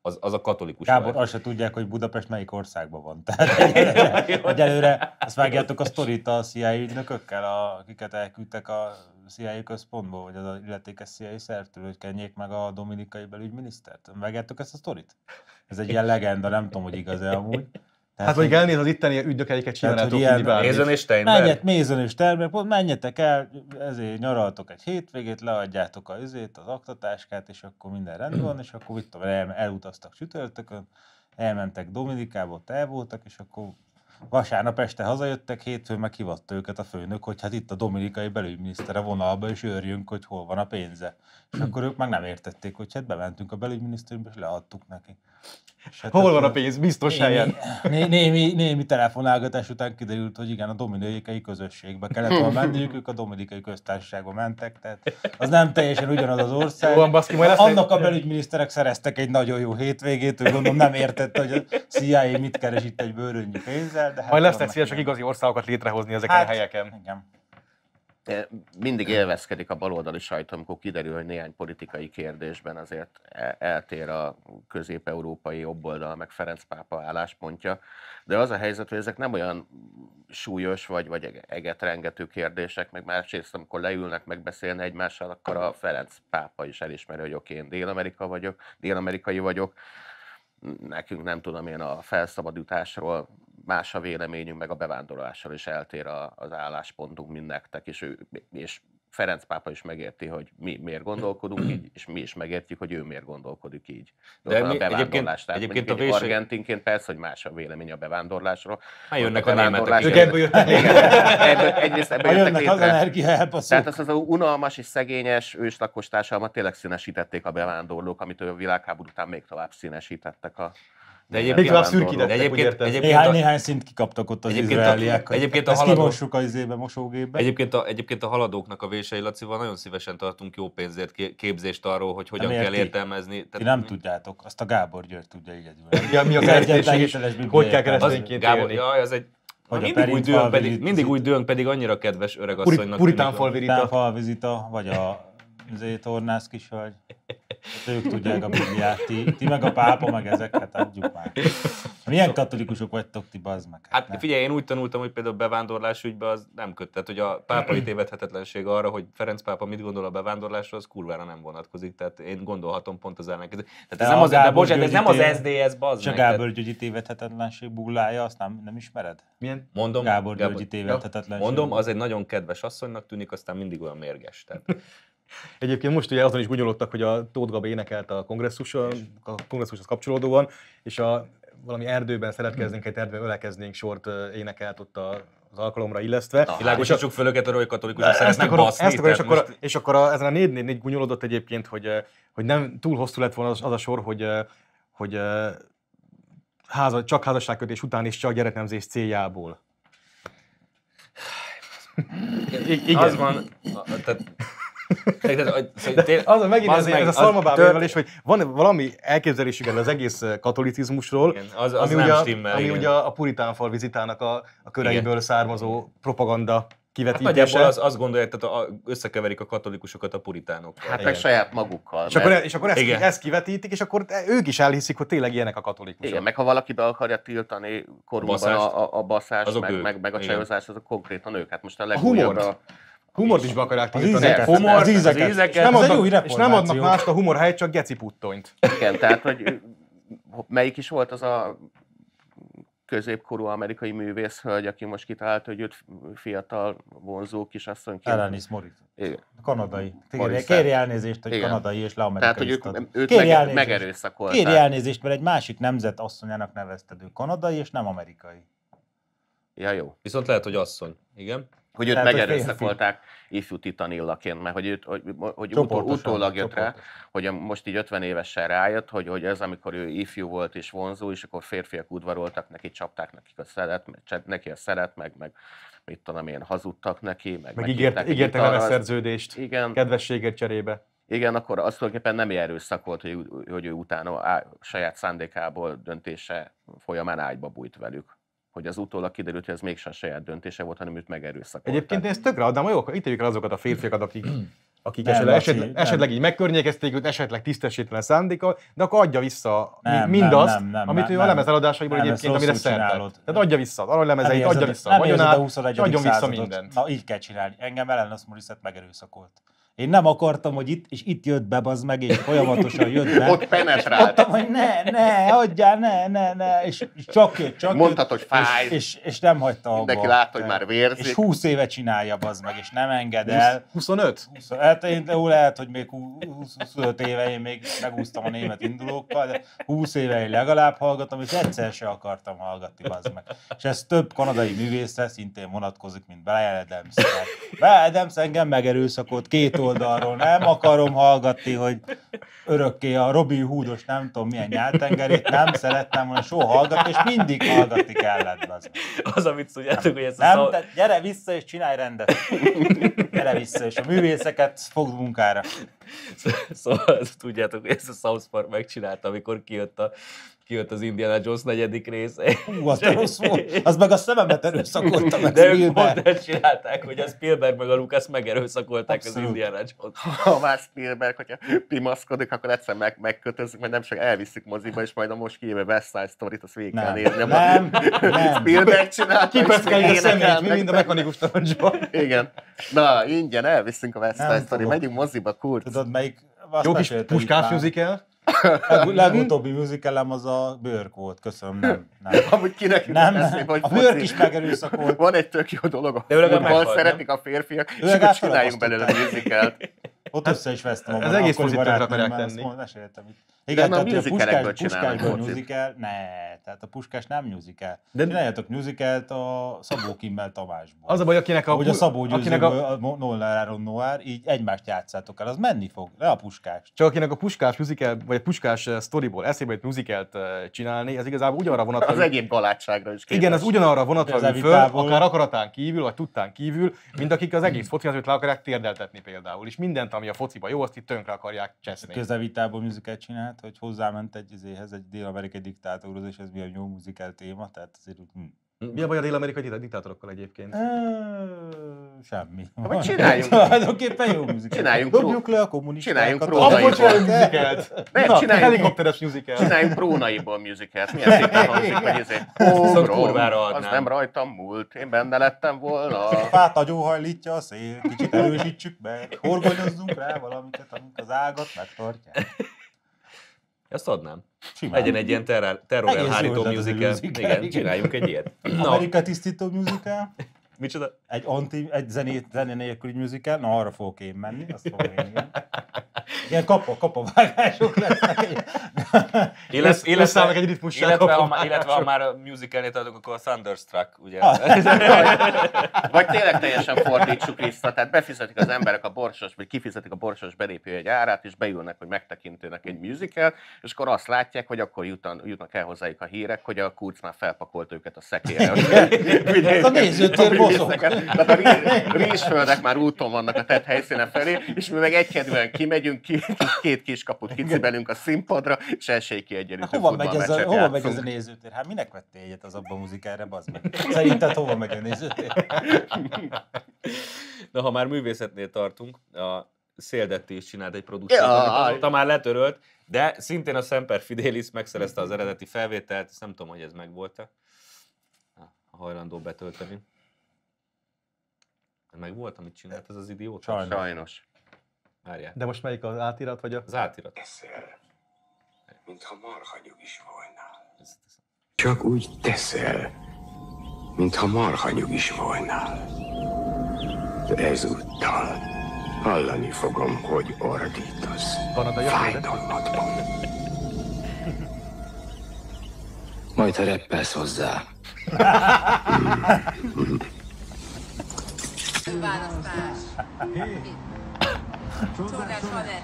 az a katolikus. Gábor, azt se tudják, hogy Budapest melyik országban van. Tehát egyelőre azt vágjátok a sztorit a CIA ügynökökkel, akiket elküldtek a CIA központból, vagy az illetékes CIA szervtől, hogy kenjék meg a dominikai belügyminisztert. Vágjátok ezt a sztorit? Ez egy ilyen legenda, nem tudom, hogy igaz-e amúgy. Tehát, hát, hogy elnéz az itteni ügynökeiket csinálnátok mindig bármit. Mézön és Steinberg. Mézön és Steinberg, menjetek el, ezért nyaraltok egy hétvégét, leadjátok az aktatáskát, és akkor minden rendben van, és akkor mit tudom, elutaztak csütörtökön, elmentek Dominikába, ott el voltak, és akkor vasárnap este hazajöttek, hétfőn meg hívatta őket a főnök, hogy hát itt a dominikai belügyminiszter a vonalba, és őrjünk, hogy hol van a pénze. És akkor ők meg nem értették, hogy hát bementünk a belügyminisztériumba, és leadtuk neki. Hát hol van a pénz? Biztos helyen. Némi telefonálgatás után kiderült, hogy igen, a dominikai közösségbe kellett volna menniük, ők a dominikai köztársaságba mentek, tehát az nem teljesen ugyanaz az ország. Annak a belügyminiszterek szereztek egy nagyon jó hétvégét, ő gondolom nem értette, hogy a CIA mit keres itt egy bőrönnyi pénzzel. De hát majd lesznek szívesek igazi országokat létrehozni ezeken a helyeken. Igen. Mindig élvezkedik a baloldali sajtó, amikor kiderül, hogy néhány politikai kérdésben azért eltér a közép-európai jobboldal, meg Ferenc pápa álláspontja. De az a helyzet, hogy ezek nem olyan súlyos vagy egetrengető kérdések, meg másrészt, amikor leülnek megbeszélni egymással, akkor a Ferenc pápa is elismeri, hogy oké, én dél-amerikai vagyok. Nekünk nem tudom én a felszabadításról más a véleményünk, meg a bevándorlásról is eltér az álláspontunk, mint nektek, és Ferenc pápa is megérti, hogy mi miért gondolkodunk így, és mi is megértjük, hogy ő miért gondolkodik így. De a bevándorlás. Egyébként a argentinként persze, hogy más a vélemény a bevándorlásról. Jönnek a németek. Ők ebből jöttek. Egyrészt ebből jöttek az energiaelbaszók. Tehát az unalmas és szegényes őslakos társadalmat tényleg színesítették a bevándorlók, amit a világháború után még tovább színesítettek a de egyébként néhány szint kikaptak ott az izraeliek. Ezt kimossuk az izébe, mosógépbe. Egyébként a haladóknak a Vései Lacival nagyon szívesen tartunk jó pénzért képzést arról, hogy hogyan kell értelmezni. Ti nem tudjátok, azt a Gábor György tudja egyedül. Ja, mi a kereszténység és hogy kell keresztényként élni. Jaj, az egy... Mindig úgy dőlünk, pedig annyira kedves öregasszonynak. Puritánfalvizita, vagy a tornász kisvagy. Hát ők tudják a Bibliát, ti meg a pápa, meg ezeket adjuk már. Milyen katolikusok vagytok ti, bazd meg? Hát figyelj, én úgy tanultam, hogy például bevándorlás ügyben az nem köt. Tehát, hogy a pápai tévedhetetlenség arra, hogy Ferenc pápa mit gondol a bevándorlásról, az kurvára nem vonatkozik. Tehát én gondolhatom pont az ellenkező. Tehát ez nem az SZDSZ, bazd meg. És a Gábor Györgyi tévedhetetlenség buglája, azt nem ismered? Milyen? Mondom, Gábor Györgyi tévedhetetlenség. Mondom, az egy nagyon kedves asszonynak tűnik, aztán mindig olyan mérges. Tehát. Egyébként most ugye azon is gúnyolódtak, hogy a Tóth Gabi énekelt a kongresszushoz kapcsolódóan, és valami erdőben szeretkeznénk, egy erdőben ölekeznénk sort énekelt ott az alkalomra illesztve. Világosítsuk föl őket arra, hogy katolikusok szeretnek baszni. És akkor ezen a 444 gúnyolódott egyébként, hogy nem túl hosszú lett volna az a sor, hogy csak házasságkötés után és csak gyereknemzés céljából. Igen. Az van, az a megint ez a szalmabábérvelés, hogy van valami elképzelésük az egész katolicizmusról, igen, ami ugye a puritánfal vizitának a köreiből igen. származó propaganda kivetítése. Hát nagyjából azt gondolják, tehát összekeverik a katolikusokat a puritánokkal. Hát meg saját magukkal. És akkor ezt kivetítik, és akkor ők is elhiszik, hogy tényleg ilyenek a katolikusok. Igen, meg ha valaki be akarja tiltani korunkban a baszást, meg a csajozást, azok konkrétan ők. Hát most a legújabb humort is be akarják tiltani. Az ízeket. És nem adnak mást a humor helyett, csak geci puttonyt. Igen, tehát hogy melyik is volt az a középkorú amerikai művészhölgy, aki most kitalálta, hogy őt fiatal, vonzó kisasszonyként. Alanis Morissette. Kanadai. Kérj elnézést, hogy igen. Kanadai és leamerikai. Tehát, hogy őt megerőszakolták. Kérj elnézést, mert egy másik nemzet asszonyának nevezted, ő kanadai és nem amerikai. Ja, jó. Viszont lehet, hogy asszony. Igen. Hogy őt megerőszakolták ifjú titanillaként, mert hogy utólag jött rá, hogy most így 50 évesen rájött, hogy ez amikor ő ifjú volt és vonzó, és akkor férfiak udvaroltak neki, csapták neki a szeret, meg mit tudom én, hazudtak neki. Meg ígértek vele szerződést, igen. Kedvességet cserébe. Igen, akkor azt tulajdonképpen nem erőszak volt, hogy ő utána saját szándékából döntése folyamán ágyba bújt velük. Hogy az utólag kiderült, hogy ez mégsem saját döntése volt, hanem őt megerőszakolták. Egyébként ez tökre adnám, jó, akkor ítéljük el azokat a férfiakat, akik akik esetleg így megkörnyékezték őt, esetleg tisztességtelen szándékkal, de akkor adja vissza mindazt, amit ő a lemez eladásaiból egyébként, amire szertett. Tehát adja vissza az aranylemezeit, adja vissza a vagyonát, és adjon vissza mindent. Na, így kell csinálni. Engem Alanis Morissette megerőszakolt. Én nem akartam, hogy itt jött be, bazd meg, és folyamatosan jött be. Ott penetrált. Mondtam, hogy ne, adjál, ne, és csak jött. Mondtad, hogy fáj. És nem hagyta abba. Mindenki látta, hogy már vérzik. És 20 éve csinálja, bazd meg, és nem enged el. 25? Hát én lehet, hogy még 25 éve én még megúsztam a német indulókkal, de 20 éve én legalább hallgatom, és egyszer se akartam hallgatni, bazd meg. És ez több kanadai művészre szintén vonatkozik, mint Bryan Adams. Bryan Adams engem megerőszakolt 2 oldalról, nem akarom hallgatni, hogy örökké a Robin Hoodos nem tudom milyen nyáltengerét, nem szerettem volna soha hallgatni, és mindig hallgatni kellett. Az, amit tudjátok, hogy ez nem, gyere vissza és csinálj rendet. Gyere vissza, és a művészeket fogd munkára. Szóval tudjátok, hogy ezt a South Park megcsinálta, amikor kijött az Indiana Jones 4. része. Az rossz volt. Az meg a szememet erőszakolta meg. De ők pont ezt csinálták, hogy a Spielberg meg a Lucas megerőszakolták az Indiana Jones. Ha már Spielberg, hogyha pimaszkodik, akkor egyszer megkötözzük, mert nem csak elviszik moziba, és majd a most kijövő West Side Story-t, azt végig kell nézni. Nem. Spielberg csinálta, kipeszkeljük a szemét, mi mind a mechanikus tarancsban. Igen. Na, ingyen elviszünk a West Side Story, megyünk moziba, kurc. Tudod, melyik... Jó kis Puskás musical. Legutóbbi musicalem az a Björk volt, köszönöm, nem. Amúgy kinek nem. A Björk is megerőszakolt. Van egy tök jó dolog, ahol szeretik a férfiak, és akkor csináljunk belőle a musicalt. Ott össze is vesztem. Ez egész pozitívan akarják tenni. Igen, tehát a Puskásból musical, tehát a Puskás nem musical. Csináljatok musicalt a Szabó Kimmel Tamásból. Az a baj, akinek a Szabó Győzőből a Noir Noir, így egymást játszátok el, az menni fog, le a Puskás. Csak akinek a Puskás musical, vagy a Puskás storyból eszébe jut musicalt csinálni, ez igazából ugyanarra vonatkozó. Az egyéb galátságra is képes. Igen, ez ugyanarra vonatkozó föl, akár akaratán kívül, vagy tudtán kívül, mint akik az egész focikat le akarják térdeltetni például. És mindent, ami a fociban jó, azt itt tönkre akarják cseszni. Közelvitából musicalt csinált, hogy hozzáment egy dél-amerikai diktátorhoz, és ez milyen jó muzikál téma, tehát azért Mi a baj a dél-amerikai diktátorokkal egyébként? Semmi. Vagy csináljunk. Tulajdonképpen jó muzikát. Dobjuk le a kommunistákat. Csináljunk musicalt. Csináljunk helikopteres musicalt. Csináljunk Prónaiból musicalt. Milyen szépen hangzik, hogy az nem rajtam múlt. Én benne lettem volna. A fát agyóhajlítja a szél, kicsit erősítsük be, horgonyozzunk rá valamiket, amik az ágat megtartják. Ezt adnám. Legyen egy ilyen terror elhárító musical. Igen, csináljunk egy ilyet. Amerika tisztító musical. Micsoda? Egy zene nélküli musical. Na, arra fogok én menni. Azt fogom én, igen. Ilyen kapavágások lesznek. Illetve ha már a musicalnél tartunk, akkor a Thunderstruck, ugye? Vagy tényleg teljesen fordítsuk vissza, tehát befizetik az emberek vagy kifizetik a borsos belépőjegy árát, és beülnek, hogy megtekintenek egy musical, és akkor azt látják, hogy akkor jutnak el hozzájuk a hírek, hogy a kurc már felpakolt őket a szekére. Ez a nézőtér mozog. Tehát a rizsföldek már úton vannak a tett helyszínen felé, és mi meg egykedvűen kimegyünk, két kiskaput kicibelünk a színpadra, és esélykiegyenlítő futballmeccset játszunk. Hova megy ez a nézőtér? Hát minek vettél egyet az abban a muzikára, bazd meg? Szerinted hova megy a nézőtér? Na, ha már művészetnél tartunk, a Széldetti is csinált egy produkciót, azóta már letörölt, de szintén a Semper Fidelis megszerezte az eredeti felvételt, ezt nem tudom, hogy ez megvolt-e. A hajlandó betölteni. Meg volt, amit csinált ez az idióta? Sajnos. Várjál. De most melyik az átirat, vagy az átirat? Teszel, mintha marhanyug is volnál. Csak úgy teszel, mintha marhanyug is volnál. De ezúttal hallani fogom, hogy ordítasz. Fájdalmadban. Majd ha reppelsz hozzá. Választás. Csordás Anett.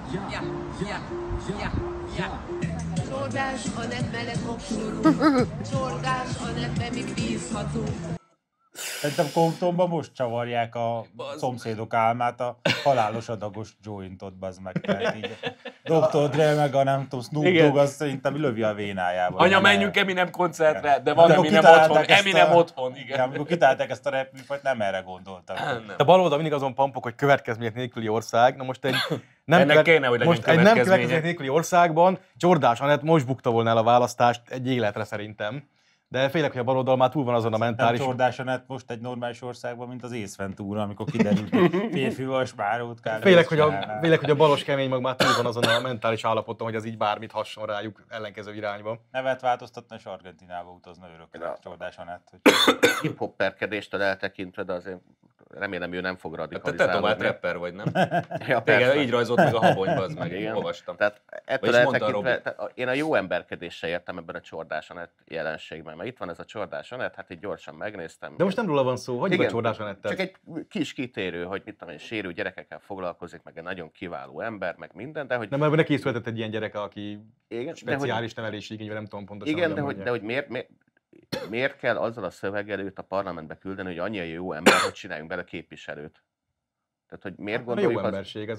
Ja. Csordás Anett meleg voksúrú. Csordás Anettbe mi bízhatunk. Szerintem Comptonban most csavarják a szomszédok álmát, a halálos adagos jointot, bazd meg. Tehát így Dr. Dre meg a nem tudom, Snoop Dogg, azt szerintem lövi a vénájába. Anya, menjünk Eminem koncertre, de van Eminem otthon. Eminem otthon, igen. Amikor kitálták ezt a rap műfajt, nem erre gondoltam. De baloldal mindig azon pampok, hogy következmények nélküli ország. Na most egy ennek kéne, hogy legyen következmények nélküli országban Jordás Anett most bukta volna el a választást egy életre szerintem. De félek, hogy a baloldal már túl van azon a mentális... Jordás Anett most egy normális országban, mint az Ace Ventura, amikor kiderült, hogy férfival spárót kell. Félek, hogy a balos kemény mag már túl van azon a mentális állapoton, hogy az így bármit hasson rájuk ellenkező irányba. Nevet változtatna, és Argentinába utazna örökre Jordás Anett. Hip-hopperkedéstől eltekintve, de azért remélem, ő nem fog radikalizálni. Te tovább rapper vagy, nem? Ja, igen, így rajzolt meg a habonyba, az meg, én olvastam. Tehát ettől eltekintve, én a jó emberkedésre értem ebben a Jordás Anett jelenségben, mert itt van ez a Jordás Anett, hát így gyorsan megnéztem. De most nem róla van szó, hogy a Jordás Anettet? Csak egy kis kitérő, hogy mit tudom én, sérült gyerekekkel foglalkozik, meg egy nagyon kiváló ember, meg minden, de hogy... Nem, mert neki is született egy ilyen gyereke, aki speciális nevelési igényű, nem tudom pontosan. Igen, de hogy miért kell azzal a szöveggel őt a parlamentbe küldeni, hogy annyi jó ember, hogy csináljunk bele képviselőt? Tehát, hogy miért gondoljuk jó emberség,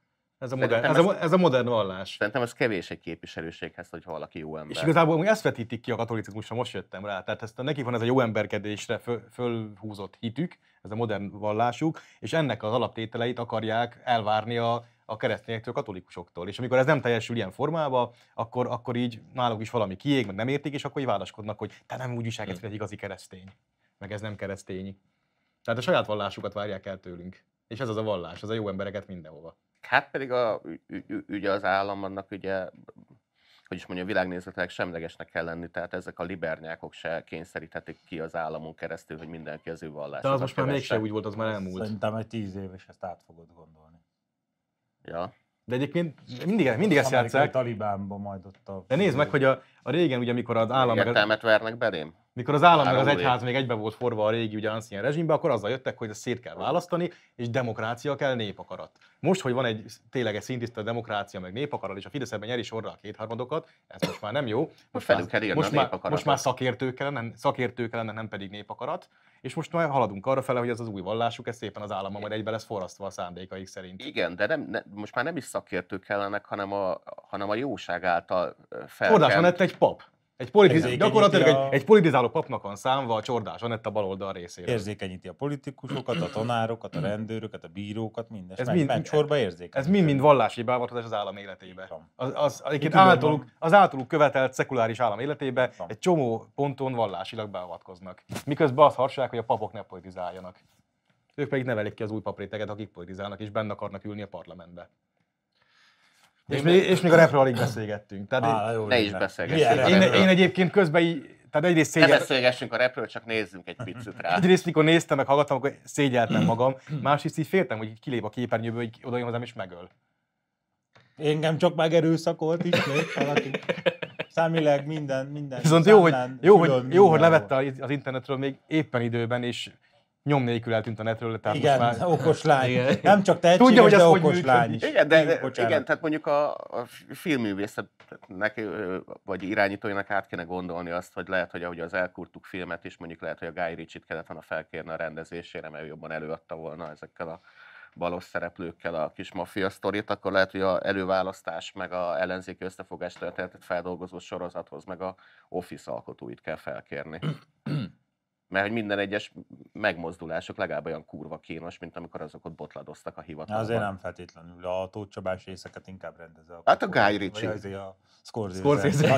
ez a modern vallás. Szerintem ez kevés egy képviselőséghez, hogy valaki jó ember. És igazából ezt vetítik ki a katolicizmusra, most jöttem rá. Tehát neki van ez a jó emberkedésre fölhúzott hitük, ez a modern vallásuk, és ennek az alaptételeit akarják elvárni a keresztényektől, katolikusoktól. És amikor ez nem teljesül ilyen formában, akkor így náluk is valami kiég, meg nem értik, és akkor így vádaskodnak, hogy te nem úgy viselkedsz, mint egy igazi keresztény. Meg ez nem keresztény. Tehát a saját vallásukat várják el tőlünk. És ez az a vallás, az a jó embereket mindenhova. Hát pedig ugye az állam annak ugye, hogy is mondja, világnézetileg semlegesnek kell lenni, tehát ezek a libernyákok se kényszeríthetik ki az államon keresztül, hogy mindenki az ő vallásukat. De az most már mégse úgy volt, az már elmúlt. Szerintem egy 10 éves ezt át fogod gondolni. Ja. De egyébként mindig ezt játsszák. Talibánban majd ott a... De nézd meg, hogy a régen, ugye, amikor az állam... Értelmet vernek belém? Mikor az állam meg az egyház még egybe volt forva a régi ugye ancien rezsimbe, akkor azzal jöttek, hogy ezt szét kell választani, és demokrácia kell, népakarat. Most, hogy van egy tényleg egy szintiszta demokrácia, meg népakarat, és a Fidesz ebben nyeri sorra a kétharmadokat, ez most már nem jó. Most már szakértők kellene, nem pedig népakarat. És most már haladunk arra fele, hogy ez az új vallásuk, ez szépen az államban majd egybe lesz forrasztva a szándékaik szerint. Igen, de most már nem is szakértők kellenek, hanem a jóság által felkent. Jordás Anett egy pap. Gyakorlatilag egy politizáló papnak van számva a Jordás Anett a baloldal részéről. Érzékenyíti a politikusokat, a tanárokat, a rendőröket, a bírókat, minden. Ez sorba érzékenyíti. Ez mind vallási beavatkozás az állam életébe. Az általuk követelt szekuláris állam életébe egy csomó ponton vallásilag beavatkoznak. Miközben azt harsák, hogy a papok ne politizáljanak. Ők pedig nevelik ki az új papréteget, akik politizálnak, és benne akarnak ülni a parlamentbe. És még a rapről alig beszélgettünk. Ne is beszélgessünk. Én egyébként közben így, tehát egyrészt ne beszélgessünk a rapről, csak nézzünk egy picit rá. Egyrészt mikor néztem, meg hallgattam, akkor szégyeltem magam. Másrészt így féltem, hogy így kilép a képernyőből, hogy oda jön hozzám és megöl. Engem csak megerőszakolt ismét valaki. Számileg minden. Viszont jó, hogy levette az internetről még éppen időben, és nyom nélkül eltűnt a netről, tehát igen, most már... okos lány. Igen. Nem csak tehetséges, tudja, hogy de okos lány is. Igen, igen, tehát mondjuk a filmművészetnek vagy irányítóinak át kéne gondolni azt, hogy lehet, hogy ahogy az elkurtuk filmet is, mondjuk lehet, hogy a Guy Ritchie-t kellett volna felkérni a rendezésére, mert jobban előadta volna ezekkel a balos szereplőkkel a kis maffia sztorit, akkor lehet, hogy az előválasztás, meg a ellenzéki összefogás történetet feldolgozó sorozathoz, meg a Office alkotóit kell felkérni. Mert hogy minden egyes megmozdulások legalább olyan kurva kínos, mint amikor azok ott botladoztak a hivatalban. Azért nem feltétlenül. A Tóth Csabás részeket inkább rendező. Hát a Guy Ritchie. Vagy azért a Scorsese.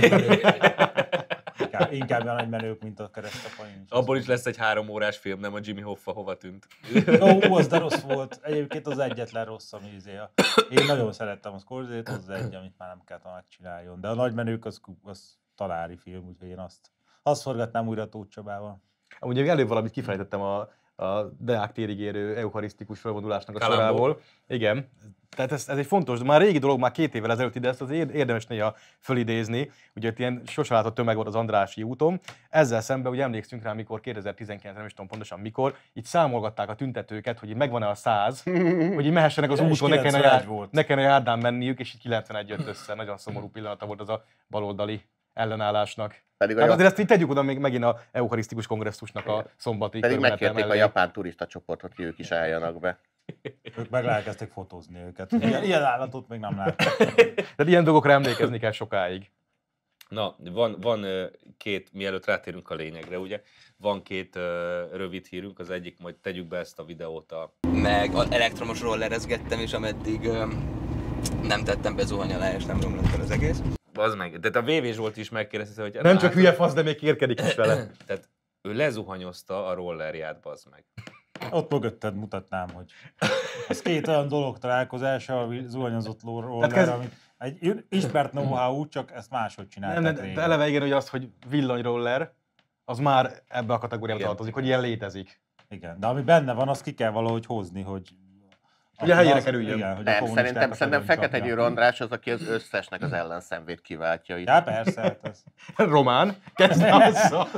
Inkább a nagy menők, mint a Keresztapai. Abból is lesz egy 3 órás film, nem a Jimmy Hoffa hova tűnt. Az de rossz volt. Egyébként az egyetlen rossz, ami izéja. Én nagyon szerettem a Scorsese-t, az egy, amit már nem kellett megcsináljon. De a nagy menők az tanári film, úgyhogy én azt forgatnám újra Tóth Csabával. Amúgy előbb valamit kifejtettem a Deák térig érő eucharisztikus felvonulásnak a sorából. Igen, tehát ez egy fontos, már régi dolog, már 2 évvel ezelőtt, de ezt az érdemes néha fölidézni. Ugye itt ilyen sose látott tömeg volt az Andrássy úton. Ezzel szemben ugye emlékszünk rá, mikor 2019-ben, nem is tudom pontosan mikor, itt számolgatták a tüntetőket, hogy megvan-e a 100, hogy így mehessenek az úton, ne kellene járdán menniük, és így 91 jött össze. Nagyon szomorú pillanata volt az a baloldali ellenállásnak. Tehát azért ezt így tegyük oda még megint a eucharisztikus kongresszusnak a szombati pedig megkérték a japán turista csoportot, hogy ők is álljanak be. Ők meg elkezdték fotózni őket. Ilyen állatot még nem láttak. Tehát ilyen dolgokra emlékezni kell sokáig. Na, van két, mielőtt rátérünk a lényegre, ugye, van két rövid hírünk, az egyik, majd tegyük be ezt a videót Meg elektromos rollerezgettem, és ameddig nem tettem be zuhany alá, és nem romlott el az egész. Az meg, tehát a VV Zsolt is megkérdezte, hogy... Nem csak hülye fasz, de még kérkedik is vele. Tehát ő lezuhanyozta a rollerját, bazd meg. Ott mögötted mutatnám, hogy ez két olyan dolog találkozása, a zuhanyozott roller, amit egy ismert know-how, csak ezt máshogy csinálták régen. De eleve igen, hogy az, hogy villanyroller, az már ebbe a kategóriába tartozik, hogy ilyen létezik. Igen, de ami benne van, azt ki kell valahogy hozni, hogy... Ugye helyére kerüljön. Igen, nem, szerintem Fekete Győr András az, aki az összesnek az ellenszenvét kiváltja itt. Ja, persze, hát ez... Román, kezd vissza.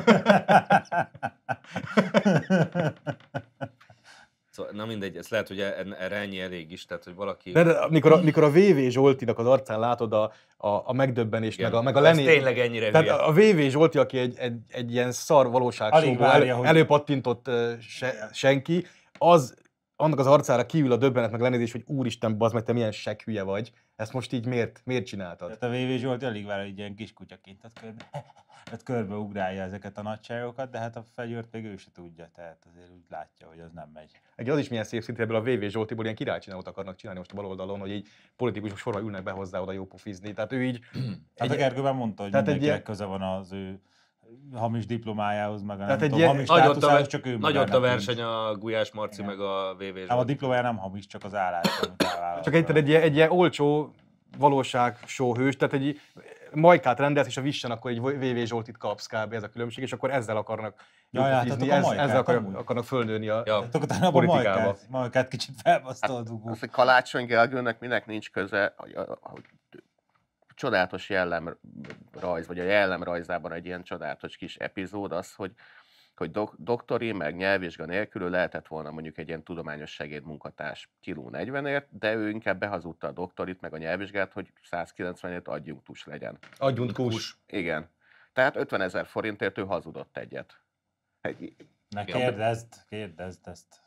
Szóval, na mindegy, ez lehet, hogy erre ennyi elég is, tehát hogy valaki... De mikor a VV Zsoltinak az arcán látod a megdöbbenést, igen, meg a lenni... tényleg ennyire tehát hülye. A VV Zsolti, aki egy ilyen szar valóságsóból előpattintott senki, annak az arcára kiül a döbbenet meg lenézés, hogy úristen, bazd meg, te milyen sekk hülye vagy. Ezt most így miért csináltad? Tehát a VV Zsolti alig vár egy ilyen kis kutyaként, tehát körbeugrálja ezeket a nagyságokat, de hát a Fegyőrt még ő se tudja, tehát azért úgy látja, hogy az nem megy. Egy az is milyen szép szintű, ebből a VV Zsoltiból ilyen királycsinálót akarnak csinálni most a baloldalon, hogy így politikusok sorra ülnek be hozzá oda jópofizni. Tehát ő így... Hát a Gergőben mondta, hogy mindenkinek köze van az ő hamis diplomájához, meg nem tudom, hamis státuszához, csak ő nagyobb a verseny a Gulyás Marci meg a VV Zsolti. A diplomája nem hamis, csak az állás, amit elvállal. Csak egy ilyen olcsó valóságshow hős, tehát egy Majkát rendelsz, és a Vissen akkor egy VV Zsoltit kapsz kb. Ez a különbség, és akkor ezzel akarnak ezzel akarnak fölnőni a politikába. Majkát kicsit felbasztoltuk. Az, hogy Kalácsony Gergőnek minek nincs köze, csodálatos jellemrajz, vagy a jellemrajzában egy ilyen csodálatos kis epizód az, hogy doktori, meg nyelvvizsga nélkül lehetett volna mondjuk egy ilyen tudományos segédmunkatárs kiló 40-ért, de ő inkább behazudta a doktorit, meg a nyelvvizsgát, hogy 190-ért adjunktus legyen. Adjunktus? Igen. Tehát 50 000 forintért ő hazudott egyet. Kérdezd ezt.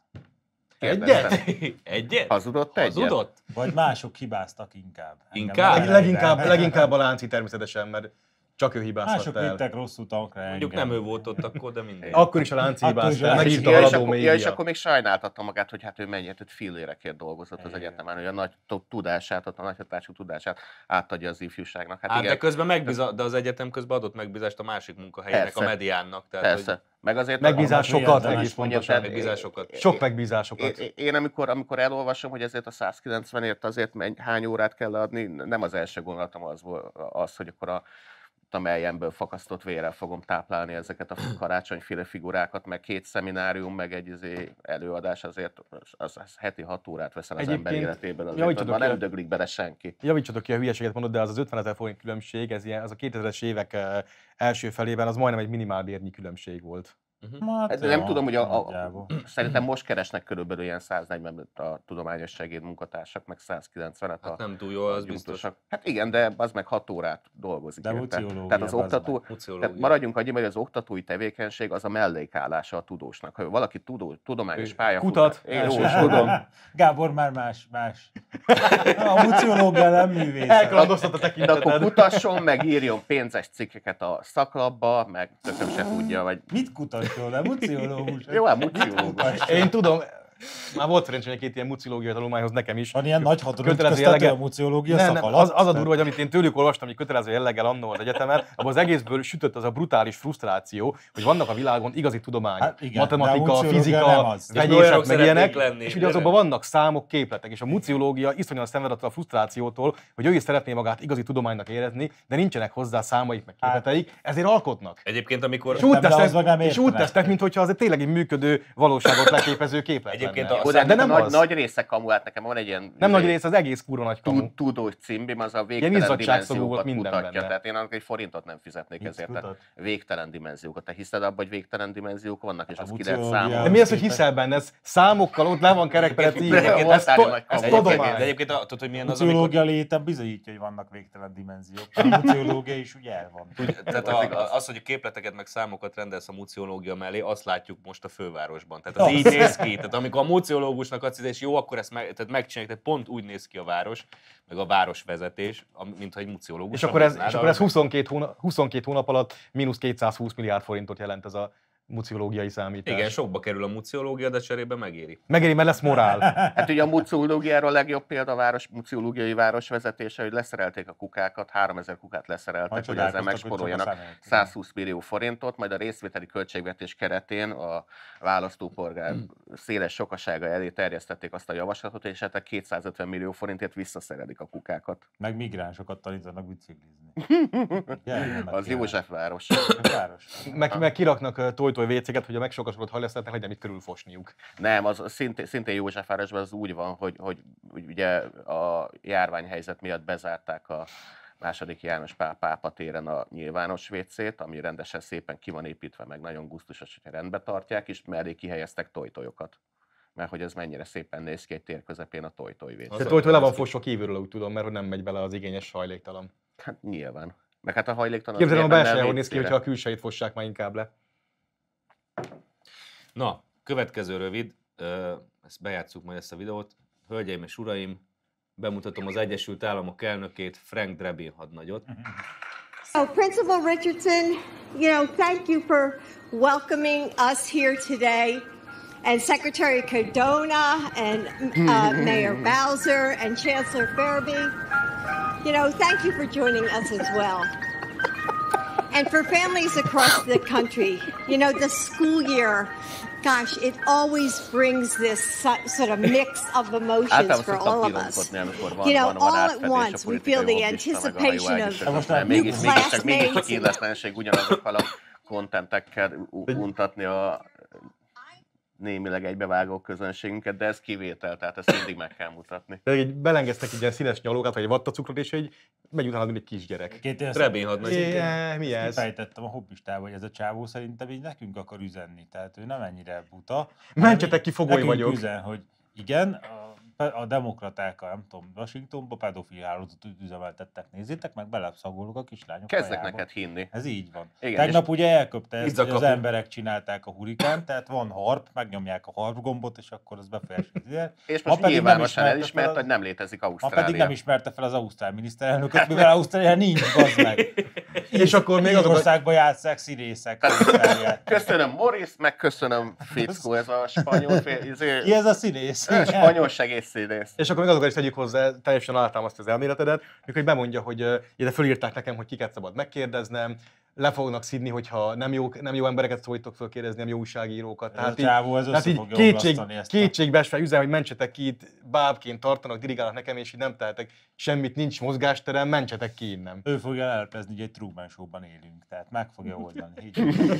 Egyet? Hazudott egyet? Vagy mások hibáztak inkább. Leginkább a Lánci természetesen, mert csak ő hibázhatta el. Mások vittek rosszul tankra. Mondjuk nem ő volt ott akkor, de mindegy. Akkor is a Lánci hibázta el, megírta a haladó média. És akkor még sajnáltatta magát, hogy hát ő mennyit, fillérekért dolgozott az egyetemen, hogy a nagy tudását, a nagy hatású tudását átadja az ifjúságnak. Hát igen. De közben de az egyetem közben adott megbízást a másik munkahelynek, a Mediánnak. Tehát, persze. Hogy... Meg azért megbízásokat, egész pontosan. Sok megbízásokat. Én amikor elolvasom, hogy ezért a 190-ért azért hány órát kell adni, nem az első gondolatom az, hogy akkor a melyemből fakasztott vérrel fogom táplálni ezeket a karácsonyféle figurákat, meg 2 szeminárium, meg egy előadás, azért az heti 6 órát veszel az ember életében, azért már nem döglik bele senki. Javítsatok ki, a hülyeséget mondod, de az 50 000 forint különbség, az a 2000-es évek első felében az majdnem egy minimálbérnyi különbség volt. Hát nem tudom, hogy szerintem most keresnek körülbelül ilyen 140 a tudományos segédmunkatársak, meg 190-et hát nem túl jó, az biztos. Hát igen, de az meg 6 órát dolgozik. De tehát az oktató, tehát maradjunk annyi, hogy az oktatói tevékenység az a mellékállása a tudósnak. Ha valaki tudományos pályafutás. Tudom. Gábor már más. A muciológia nem művész. Elkalandoztat a tekinteted. De akkor kutasson, meg írjon pénzes cikkeket a szaklapba, meg tököm se tudja, vagy... Mit kutasson? A muciológus. Jó, a muciológus. Én tudom, már volt szerencsém egy 2 ilyen muciológiai tanulmányhoz nekem is. Van ilyen nagy hatodott a muciológia szak alatt? Az a durva, hogy amit én tőlük olvastam, hogy kötelező jelleggel annól az egyetemen, abban az egészből sütött az a brutális frusztráció, hogy vannak a világon igazi tudományok. Hát igen, matematika, fizika, vegyések, meg ilyenek, és ugye azokban vannak számok, képletek, és a muciológia iszonyan szenvedett a frusztrációtól, hogy ő is szeretné magát igazi tudománynak érezni, de nincsenek hozzá számaik, meg képleteik, ezért alkotnak. Egyébként amikor és úgy tesznek, mintha az tényleg egy működő valóságot leképező képlet. Egyébként de nem az. Nagy része kamu, hát nekem van egy ilyen... Nem nagy része, az egész kurva nagy kamu. Tudós címbim, az a végtelen dimenziókat mutatja. Tehát én annak egy forintot nem fizetnék ezért. Tehát végtelen dimenziókat. Te hiszed abban, hogy végtelen dimenziók vannak, és az ki lehet számolni? De mi az, hogy hiszel benne? Ez számokkal ott le van kerekpelet írva. Ez tudomány. De egyébként tudod, hogy milyen az, amikor... A muciológia léte bizonyítja, hogy vannak végtelen dimenziók. A muciológia is ugye el van. Tehát az, hogy a képleteket meg számokat rendelsz a muciológia mellé, azt látjuk most a fővárosban. Tehát az így néz ki. Tehát amikor a muciológusnak adsz, és jó, akkor ezt megcsinálják, tehát pont úgy néz ki a város, meg a városvezetés, mintha egy muciológus. És akkor ez 22 hónap alatt mínusz 220 milliárd forintot jelent ez a muciológiai számítás. Igen, sokba kerül a muciológia, de cserébe megéri. Megéri, mert lesz morál. Hát ugye a muciológiáról a legjobb példa a muciológiai városvezetése, hogy leszerelték a kukákat, 3000 kukát leszereltek, hogy ezzel megsporoljanak 120 millió forintot, majd a részvételi költségvetés keretén a választópolgár széles sokasága elé terjesztették azt a javaslatot, és hát 250 millió forintért visszaszerelik a kukákat. Meg migránsokat tanítanak biciklizni. Az Józsefváros. Meg kiraknak WC-ket, hogy a megsokasodott hajlesztetnek legyen mit körülfosniuk. Nem, az szintén Józsefvárosban az úgy van, hogy ugye a járványhelyzet miatt bezárták a II. János Pál pápa téren a nyilvános WC-t, ami rendesen szépen ki van építve, meg nagyon gusztusos, hogyha rendbe tartják, és mellé kihelyeztek tojtojokat. Mert hogy ez mennyire szépen néz ki egy tér közepén a tojtoj WC. De tojtoj le van fosva kívülről, úgy tudom, mert hogy nem megy bele az igényes hajléktalan. Hát nyilván. Meg hát a hajléktalan... Képzelem, a belseje hogy néz ki, hogyha a külsejét fossák már inkább le. Na, következő rövid, ezt bejátsszuk majd ezt a videót. Hölgyeim és uraim, bemutatom az Egyesült Államok elnökét, Frank Drebin hadnagyot. So, Principal Richardson, thank you for welcoming us here today. And Secretary Cardona and Mayor Bowser and Chancellor Fairby, thank you for joining us as well. And for families across the country, the school year, gosh, it always brings this sort of mix of emotions for all of us. All at once, we feel the anticipation of new classmates. Mégis illetlenség ugyanazokkal a kontentekkel untatni a némileg egybevágó közönségünket, de ez kivétel, tehát ezt mindig meg kell mutatni. De így belengeztek így ilyen színes nyalókat, vagy egy vattacukrot, és így megy utána, mint egy kisgyerek. Drebin hadnagy. Mi ez? Kifejtettem a hobbistával, hogy ez a csávó szerintem így nekünk akar üzenni, tehát ő nem ennyire buta. Mentsetek ki, fogoly vagyok. Üzen, hogy igen, a demokraták, nem tudom, Washingtonba pedofil hálózatot üzemeltettek. Nézzétek meg, beleszagolok a kislányok Kezdek neked hinni. Ez így van. Igen, tegnap ugye elköpte ezt, hogy az emberek csinálták a hurikánt, tehát van harp, megnyomják a harp gombot, és akkor az befolyásolja. És most nyilvánosan elismert, hogy nem létezik Ausztrália. Ma pedig nem ismerte fel az ausztrál miniszterelnököt, mivel Ausztrália nincs, bazd meg. És akkor még azok országban játsszák színészek. Köszönöm Morris, meg köszönöm Fickó, ez a spanyol Ki ez a színész? Spanyol segédszínész. És akkor még azokat is tegyük hozzá, teljesen alátámaszt az elméletedet, mikor bemondja, hogy ide fölírták nekem, hogy kiket szabad megkérdeznem, le fognak szidni, hogyha nem jó embereket szólítok fölkérdezni, nem jó újságírókat. Tehát így kétségbeesve üzen, hogy mentsetek ki, itt bábként tartanak, dirigálnak nekem, és így nem tehetek semmit, nincs mozgásterem, mentsetek ki innen. Ő fogja ellepezni, hogy egy Truman Show-ban élünk, tehát meg fogja oldani.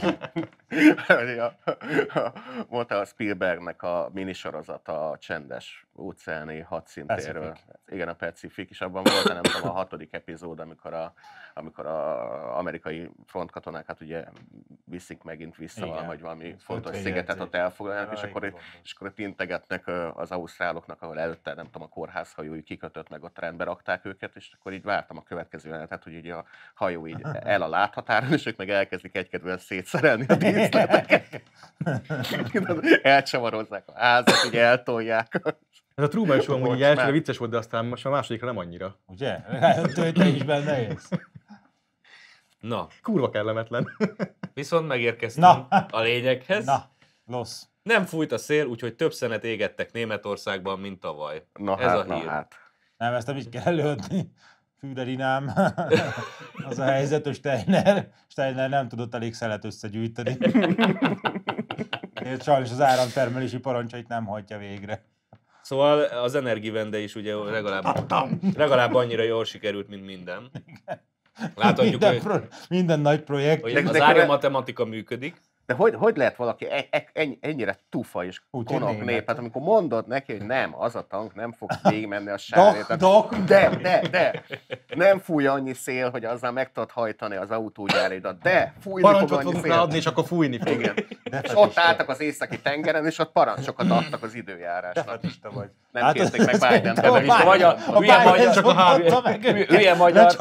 Mondta a Spielbergnek a minisorozata a csendes óceáni hadszintéről. Igen, a Pacific, és abban volt, nem tudom, a 6. epizód, amikor a amerikai frontkatonákat ugye viszik megint vissza, igen, vagy valami fontos szigetet ott elfoglalnak, és akkor itt integetnek az ausztráloknak, ahol előtte, nem tudom, a kórházhajói kikötött, meg ott rendbe rakták őket, és akkor így vártam a következő jelenetet, hogy így a hajó így el a láthatáron, és ők meg elkezdik egykedvűen szétszerelni a díszleteket. Elcsavarozzák a házat, így eltolják. Ez a Truman Show amúgy elsőre vicces volt, de aztán most a másodikra nem annyira. Ugye? Te is benne élsz. Na. Kurva kellemetlen. Viszont megérkeztünk a lényeghez. Losz. Nem fújt a szél, úgyhogy több szenet égettek Németországban, mint tavaly. Ez a hír. Nem, ezt nem így kell előadni. Füdelinám. Az a helyzet, hogy Steiner nem tudott elég szelet összegyűjteni.Ért sajnos az áramtermelési parancsait nem hajtja végre. Szóval az Energiewende is ugye legalább annyira jól sikerült, mint minden. Láthatjuk, minden nagy projekt. Hogy az árja matematika működik. De hogy lehet valaki ennyire tufa és konok nép? Hát amikor mondod neki, hogy nem, az a tank nem fog végigmenni a sárét. De nem fúj annyi szél, hogy azzal meg tudod hajtani az autógyáridat. De fújni fog annyi szél. Parancsot fogunk adni, és akkor fújni fog. Igen. És ott álltak az északi tengeren, és ott parancsokat adtak az időjárásnak. Defetista vagy. Nem kérték meg Biden-t. Hülye magyar.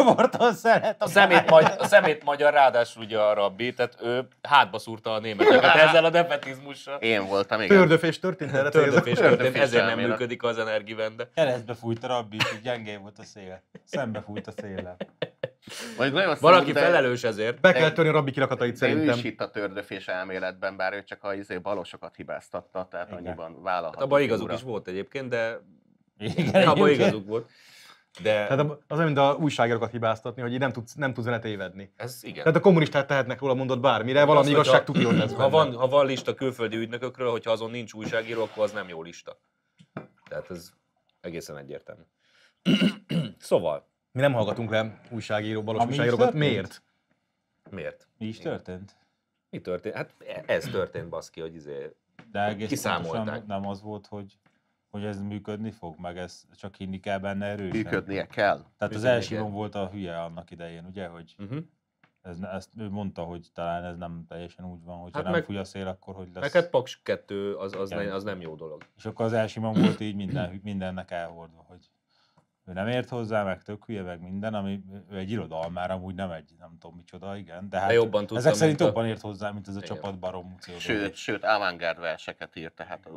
A szemét magyar, ráadásul ugye a rabbi, tehát ő hátba szúrta a németeket ezzel a defetizmussal. Én voltam, igen. Tördöfés történt erre? Tördöfés történt, ezért nem működik az energivende. Keresztbe fújt a rabbi, hogy gyengébb volt a szél. Szembe fújt a széllel. Valaki felelős ezért. Be kell törni a rabbi kirakatait szerintem. Ő is itt a tördöfés elméletben, bár ő csak a balosokat hibáztatta, tehát annyiban vállalható. Abban igazuk is volt egyébként, de abban igazuk volt. Tehát az, mint a újságírókat hibáztatni, hogy így nem tudsz vele tévedni. Ez igen. Tehát a kommunisták tehetnek róla mondott bármire, valami igazság tudjon lesz benne. Ha van lista külföldi ügynökökről, hogyha azon nincs újságíró, akkor az nem jó lista. Tehát ez egészen egyértelmű. Szóval. Mi nem hallgatunk le balos újságírókat. Miért? Miért? Mi is történt? Mi történt? Hát ez történt, baszki, hogy de egész kiszámolták. Nem az volt, hogy ez működni fog, meg ez csak hinni kell benne erősen. Működnie kell. Tehát az Elsimon volt a hülye annak idején, ugye, hogy ezt ő mondta, hogy talán ez nem teljesen úgy van, hogyha nem fúj a szél, akkor hogy lesz. Neked Paks 2 az nem jó dolog. És akkor az Elsimon volt így mindennek elhordva, hogy ő nem ért hozzá, meg tök hülye, meg minden, ami ő egy irodalmár, amúgy nem tudom micsoda, igen. De hát jobban tudtam, ezek szerint jobban ért hozzá, mint ez a csapat barom Sőt, avantgárd verseket írt, tehát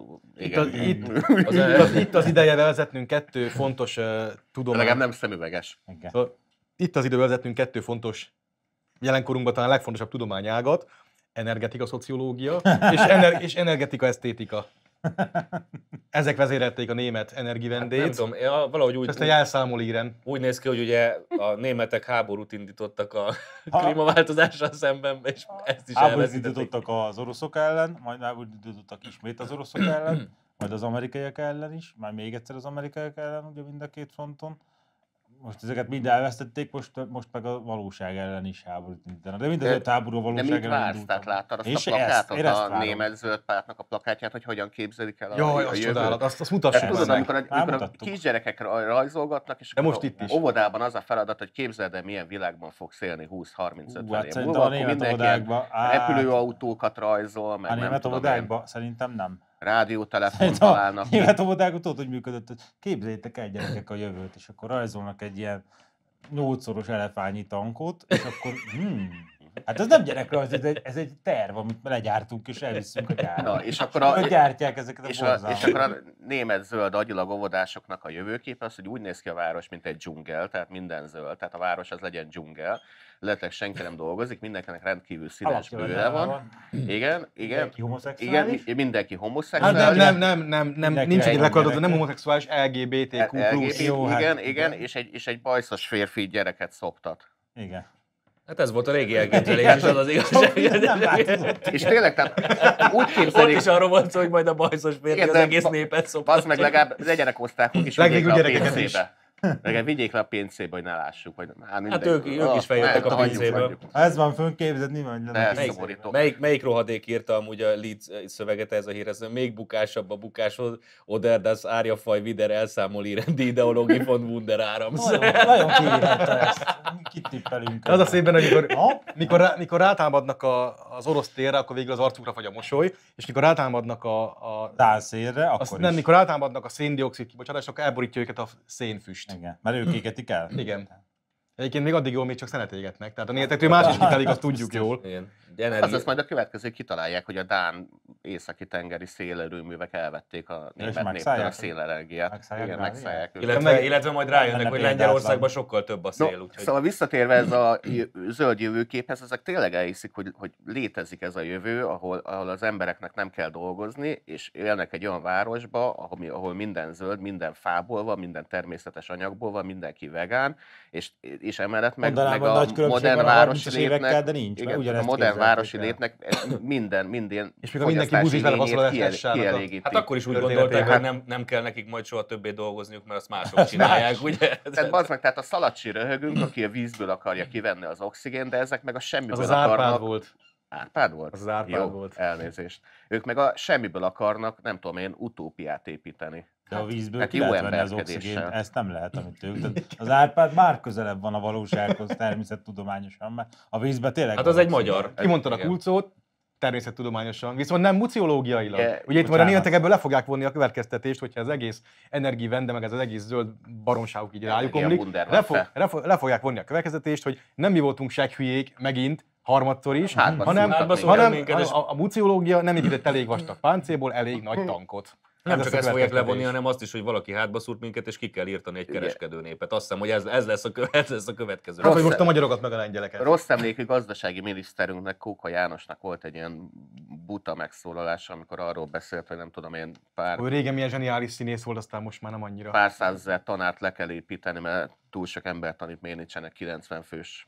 itt az ideje vezetnünk 2 fontos tudomány. Legalább nem szemüveges. Itt az idő vezetnünk 2 fontos, jelenkorunkban talán legfontosabb tudományágat, energetika szociológia és energetika esztétika. Ezek vezérelték a német energivendét. Nem tudom, valahogy úgy... Ezt egy elszámol íren. Úgy néz ki, hogy ugye a németek háborút indítottak a klímaváltozással szemben, és ezt is háborút indítottak az oroszok ellen, majd háborút indítottak ismét az oroszok ellen, majd az amerikaiak ellen is, már még egyszer az amerikaiak ellen, ugye mind a két fronton. Most ezeket mind elvesztették, most meg a valóság ellen is háborút indítanak. De mind az 5 háború a valóság ellen indultak. Tehát láttad azt a plakátot, a német zöld pártnak a plakátját, hogy hogyan képzelik el a jövőt? Azt mutassuk meg. Amikor a kisgyerekek rajzolgatnak, és akkor óvodában az a feladat, hogy képzeld el, milyen világban fogsz élni 20-30-50 év múlva, akkor mindenki repülőautókat rajzol, meg nem tudom én. Szerintem nem. Rádiótelefont találnak. Német óvodákban tudod, hogy működött, hogy képzeljétek el gyerekek a jövőt, és akkor rajzolnak egy ilyen 8-szoros elefányi tankot, és akkor hát ez nem gyerekrajz, ez egy terv, amit legyártunk és elviszünk a gyárba. És akkor gyártják ezeket a borzalmat. És akkor a német zöld agyilag óvodásoknak a jövőkép az, hogy úgy néz ki a város, mint egy dzsungel, tehát minden zöld, tehát a város az legyen dzsungel. Lehetőleg senki nem dolgozik, mindenkinek rendkívül színes bőre van. Igen. Mindenki homoszexuális. Nem, nincs egy lekadozó, nem homoszexuális, LGBTQ+. Igen, és egy bajszos férfi gyereket szoptat. Igen. Hát ez volt a régi elképzelés, az igazság. És tényleg, tehát úgy képzelik... Ott is arról volt szó, hogy majd a bajszos férfi az egész népet szoptat. Az meg legalább legyenek osztályok is vigyék le a pénzébe. Legalább vigyék le a pénzébe, hogy ne lássuk. Hogy, hát ők is feljöttek a pénzéből. Ha ez van fönnképzett, mi van? Melyik rohadék írta amúgy a Leeds szöveget ez a hírhez? Még bukásabb a bukáshoz, oder das Árjafaj wieder elszámol iren, die Ideologie von Wunder Arams. Nagyon kiírta ezt. Kit tippelünk? Az a szépen, hogy mikor rátámadnak az orosz térre, akkor végül az arcukra fagy a mosoly, és mikor rátámadnak a tálszélre, akkor nem, mikor rátámadnak a széndioxid kibocsátás, akkor elborítja őket a szénfüst. Igen, mert ők égetik el. Igen. Egyébként még addig jól, még csak szenet égetnek. Tehát a németektől más is kitelik, azt tudjuk jól. Azaz majd a következő kitalálják, hogy a dán északi tengeri szélerőművek elvették a német néptől a szélenergiát. Igen, megszállják őket. Illetve majd rájönnek, hogy Lengyelországban sokkal több a szél. Szóval visszatérve ez a zöld jövőképhez, ezek tényleg elhiszik, hogy létezik ez a jövő, ahol az embereknek nem kell dolgozni, és élnek egy olyan városba, ahol minden zöld, minden fából van, minden természetes anyagból van, mindenki vegán, és emellett meg a modern városi létnek, a modern városi létnek minden és még mindenki buzít vele kielégíti. Hát akkor is úgy gondolták, hogy nem kell nekik majd soha többé dolgozniuk, mert azt mások csinálják, ugye? Tehát a szalacsi röhögünk, aki a vízből akarja kivenni az oxigént, de ezek meg a semmiből akarnak. Az Árpád volt. Árpád volt? Az Árpád volt. Elnézést. Ők meg a semmiből akarnak, nem tudom én, utópiát építeni. De a vízből hát ki lehet venni az oxigént, ezt nem lehet, amit ők. Az Árpád már közelebb van a valósághoz természettudományosan, mert a vízben tényleg... Hát az egy magyar. Kimondtad a kulcót, természettudományosan, viszont nem muciológiailag. Ugye itt majd a németek ebből le fogják vonni a következtetést, hogyha az egész energivende, meg ez az egész zöld baromságuk így rájuk omlik, le fogják vonni a következtetést, hogy nem mi voltunk segghülyék megint, harmadszor is, hanem a muciológia nem épített elég vastag páncélból elég nagy tankot. Nem csak ezt fogják levonni, hanem azt is, hogy valaki hátba szúrt minket, és ki kell írtani egy kereskedő népet. Azt hiszem, hogy ez lesz a következő. Hát, hogy most a magyarokat meg a lengyeleket. Rossz emlékű gazdasági miniszterünknek, Kóka Jánosnak volt egy ilyen buta megszólalása, amikor arról beszélt, hogy nem tudom én Hogy régen milyen zseniális színész volt, aztán most már nem annyira. Pár százezer tanárt le kell építeni, mert túl sok ember tanít, miért nincsenek 90 fős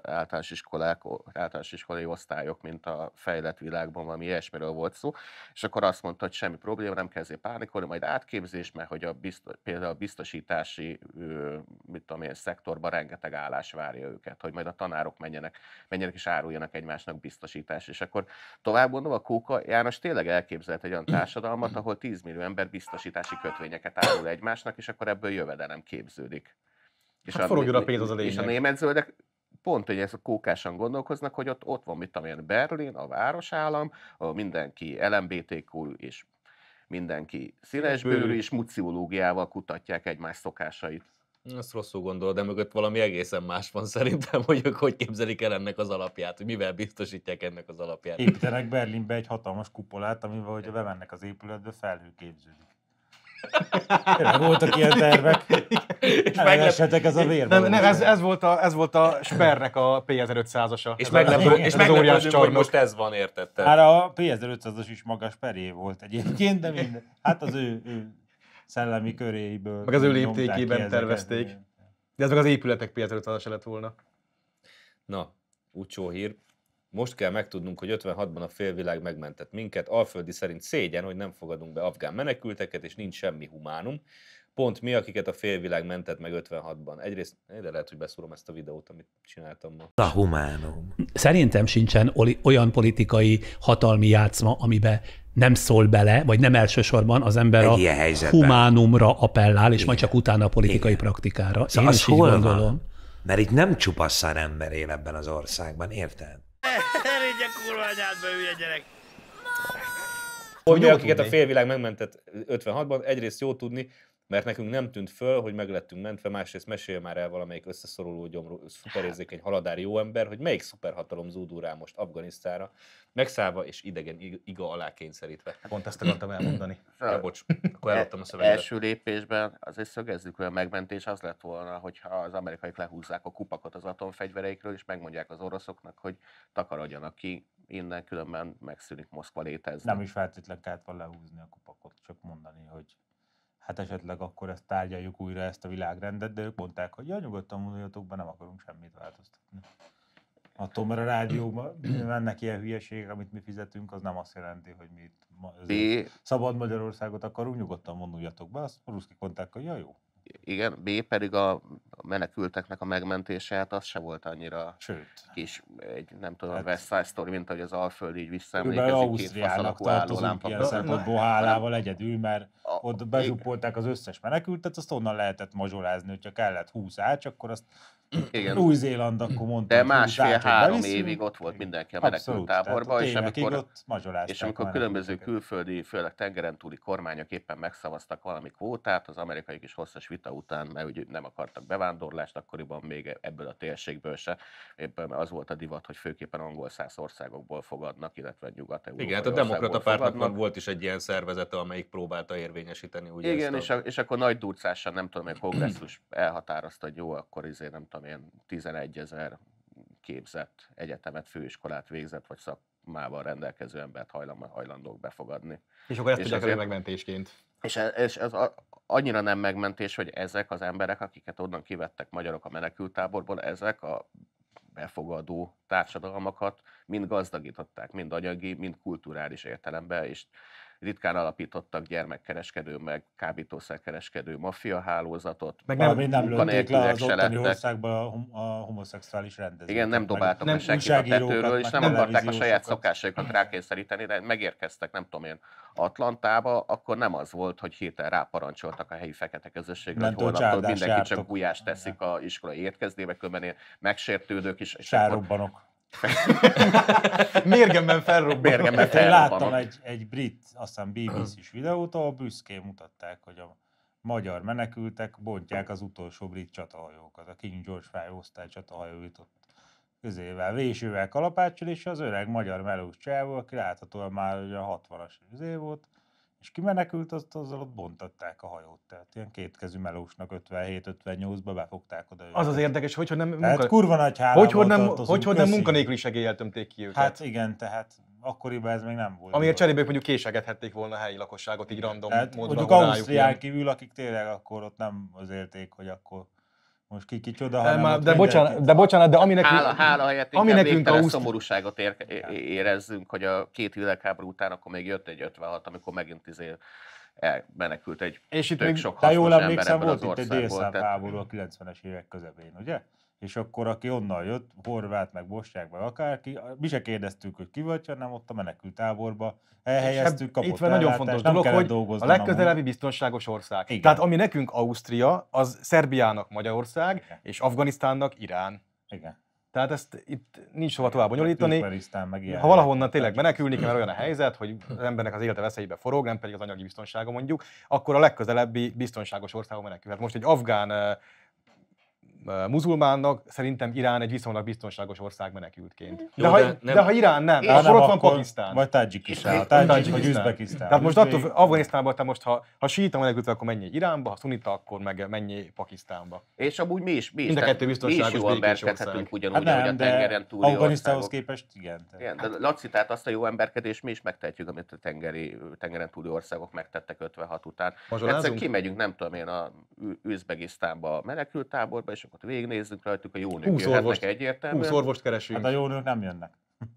általános iskolai osztályok, mint a fejlett világban, valami ilyesmiről volt szó, és akkor azt mondta, hogy semmi probléma, nem kell ezért pánikolni, majd átképzés, mert hogy például a biztosítási mit tudom én, szektorban rengeteg állás várja őket, hogy majd a tanárok menjenek és áruljanak egymásnak biztosítás. És akkor tovább mondom, a Kóka János tényleg elképzelt egy olyan társadalmat, ahol 10 millió ember biztosítási kötvényeket árul egymásnak, és akkor ebből jövedelem képződik. És hát forogjon a pénz, az a lényeg. És a német zöldek pont, hogy ezt a kókásan gondolkoznak, hogy ott van, mit tudom én, Berlin, a városállam, ahol mindenki LMBTQ és mindenki színesbőrű, és muciológiával kutatják egymás szokásait. Ezt rosszul gondolod, de mögött valami egészen más van szerintem, hogy ők hogy képzelik el ennek az alapját, hogy mivel biztosítják ennek az alapját. Építenek Berlinbe egy hatalmas kupolát, amivel, hogyha bemennek az épületbe, felhő képződik. Tényleg voltak ilyen tervek. És meglepsetek ez a vérben. Nem, ez volt a Spernek a P1500-asa. És meglepődünk, hogy most ez van, érted? Már a P1500-as is maga Speré volt egyébként, de minden. Hát az ő szellemi köréből. Meg az ő léptékében tervezték. De ez meg az épületek P1500-asa lett volna. Na, úcsó hír. Most kell megtudnunk, hogy 56-ban a félvilág megmentett minket. Alföldi szerint szégyen, hogy nem fogadunk be afgán menekülteket, és nincs semmi humánum. Pont mi, akiket a félvilág mentett meg 56-ban. Egyrészt, de lehet, hogy beszúrom ezt a videót, amit csináltam ma. A humánum. Szerintem sincsen olyan politikai hatalmi játszma, amiben nem szól bele, vagy nem elsősorban az ember a humánumra appellál, és majd csak utána a politikai praktikára. Szóval az hol van? Mert itt nem csupasz szar ember él ebben az országban, érted? Erények kurva anyádba, hülye gyerek! Hogy mi, akiket a félvilág megmentett 56-ban, egyrészt jó tudni, mert nekünk nem tűnt föl, hogy meg lettünk mentve, másrészt mesélj már el valamelyik összeszoruló gyomrú, szuperérzékeny haladári jó ember, hogy melyik szuperhatalom zúdul rá most Afganisztánra, megszállva és idegen iga alá kényszerítve. Pont ezt akartam elmondani. Ja, bocs, akkor eladtam a szöveget. Első lépésben azért szögezzük, hogy a megmentés az lett volna, hogyha az amerikaiak lehúzzák a kupakot az atomfegyvereikről, és megmondják az oroszoknak, hogy takarodjanak ki innen, különben megszűnik Moszkva létezni. Nem is feltétlenül kellett volna lehúzni a kupakot, csak mondani, hogy hát esetleg akkor ezt tárgyaljuk újra, ezt a világrendet, de ők mondták, hogy ja, nyugodtan mondjatok be, nem akarunk semmit változtatni. Attól, mert a rádióban mennek ilyen hülyeségek, amit mi fizetünk, az nem azt jelenti, hogy mi itt szabad Magyarországot akarunk, nyugodtan monduljatok be, azt ruszkik mondták, hogy ja, jó. Igen, B pedig a menekülteknek a megmentése, hát az se volt annyira kis, egy nem tudom, West Side Story, mint ahogy az Alföld így visszaemlékezik. Ausztriának tartozunk ilyen szempontból hálával egyedül, mert ott bezsupolták az összes menekültet, azt onnan lehetett mazsolázni, hogyha kellett 20 ács, akkor azt Új-Zéland akkor mondta, de másfél-három évig ott volt mindenki a menekülttáborban, és amikor különböző külföldi, főleg tengeren túli kormányok éppen megszavaztak valami kvótát, az amerikaiak is hosszas vita után, mert ugye nem akartak bevándorlást, akkoriban még ebből a térségből se, éppen az volt a divat, hogy főképpen angolszász országokból fogadnak, illetve nyugat-európai. Igen, hát a demokrata pártnak volt is egy ilyen szervezete, amelyik próbálta érvényesíteni. Ugye igen, és akkor nagy durcással, nem tudom, hogy kongresszus elhatározta, hogy jó, akkor nem tudom, ilyen 11 000 képzett egyetemet, főiskolát végzett, vagy szakmával rendelkező embert hajlandók befogadni. És akkor ezt tudják elő megmentésként. És ez annyira nem megmentés, hogy ezek az emberek, akiket onnan kivettek magyarok a menekülttáborból, ezek a befogadó társadalmakat mind gazdagították, mind anyagi, mind kulturális értelemben, és ritkán alapítottak gyermekkereskedő, meg kábítószerkereskedő maffiahálózatot. Meg nem lőtték le az ottani országban a homoszexuális rendezvényt. Igen, nem dobáltak a senkit a tetőről, és nem akarták a saját szokásaikat rákényszeríteni, de megérkeztek, nem tudom én, Atlantába, akkor nem az volt, hogy hirtelen ráparancsoltak a helyi fekete közösségre, hogy holnaptól mindenki csak gulyást teszik a iskolai étkezdébe, különben megsértődők is. Sárrobbanok. Mérgemben felrobbanok. Én láttam egy brit, aztán BBC-s videót, ahol büszkén mutatták, hogy a magyar menekültek bontják az utolsó brit csatahajókat. A King George V osztály csatahajó jutott közével, vésővel, kalapáccsal, és az öreg magyar melós csávó, aki láthatóan már ugye 60-as izé volt, és ki menekült, azzal ott bontatták a hajót. Tehát ilyen kétkezű melósnak 57-58-ba befogták oda őket. Az érdekes, hogy nem kurva nagy hálával tartozunk. Hogy nem munkanélküli segéllyel tömték ki őket. Hát igen, tehát akkoriban ez még nem volt. Amiért cserébe mondjuk késegethették volna a helyi lakosságot így random módon. Mondjuk Ausztrián kívül, akik tényleg akkor ott nem az élték, hogy akkor most kicsoda, hanem de bocsánat, de hála helyett inkább végtelen szomorúságot érezzünk, hogy a két világháború után akkor még jött egy 56, amikor megint menekült egy tök sok hasznos ember ebből az országból. Volt itt egy délszláv háború a 90-es évek közepén, ugye? És akkor aki onnan jött, horvát, meg bosnyák, meg akárki, mi se kérdeztük, hogy ki vagy, hanem ott a menekülttáborba elhelyeztük, kapott itt van nagyon fontos dolog, hogy a legközelebbi biztonságos ország. Igen. Tehát ami nekünk Ausztria, az Szerbiának Magyarország, igen, és Afganisztánnak Irán. Igen. Tehát ezt itt nincs hova tovább bonyolítani. Ha valahonnan tényleg menekülni kell, mert olyan a helyzet, hogy az embernek az élete veszélybe forog, nem pedig az anyagi biztonsága mondjuk, akkor a legközelebbi biztonságos országba menekülhet. Most egy afgán muzulmánnak szerintem Irán egy viszonylag biztonságos ország menekültként. De ha Irán nem, akkor ott van Pakisztán. Vagy Tadzsikisztán, vagy Üzbekisztán. Tehát most attól Afganisztánban te most, ha síita menekült, akkor menjél Iránba, ha szunita, akkor meg menjél Pakisztánba. És amúgy mi is jó emberkedhetünk ugyanúgy, ahogy a tengeren túli Afganisztánhoz képest igen. De Laci, tehát azt a jó emberkedést mi is megtehetjük, amit a tengeren túli országok megtettek 56 után. Egyszer kimegyünk, nem tudom én, a Üzbegisztánba menekülttáborba, és akkor végignézzük rajtuk, a jó nők jöhetnek egyértelműen. 20 orvost keresünk. Hát a jó nők nem jönnek.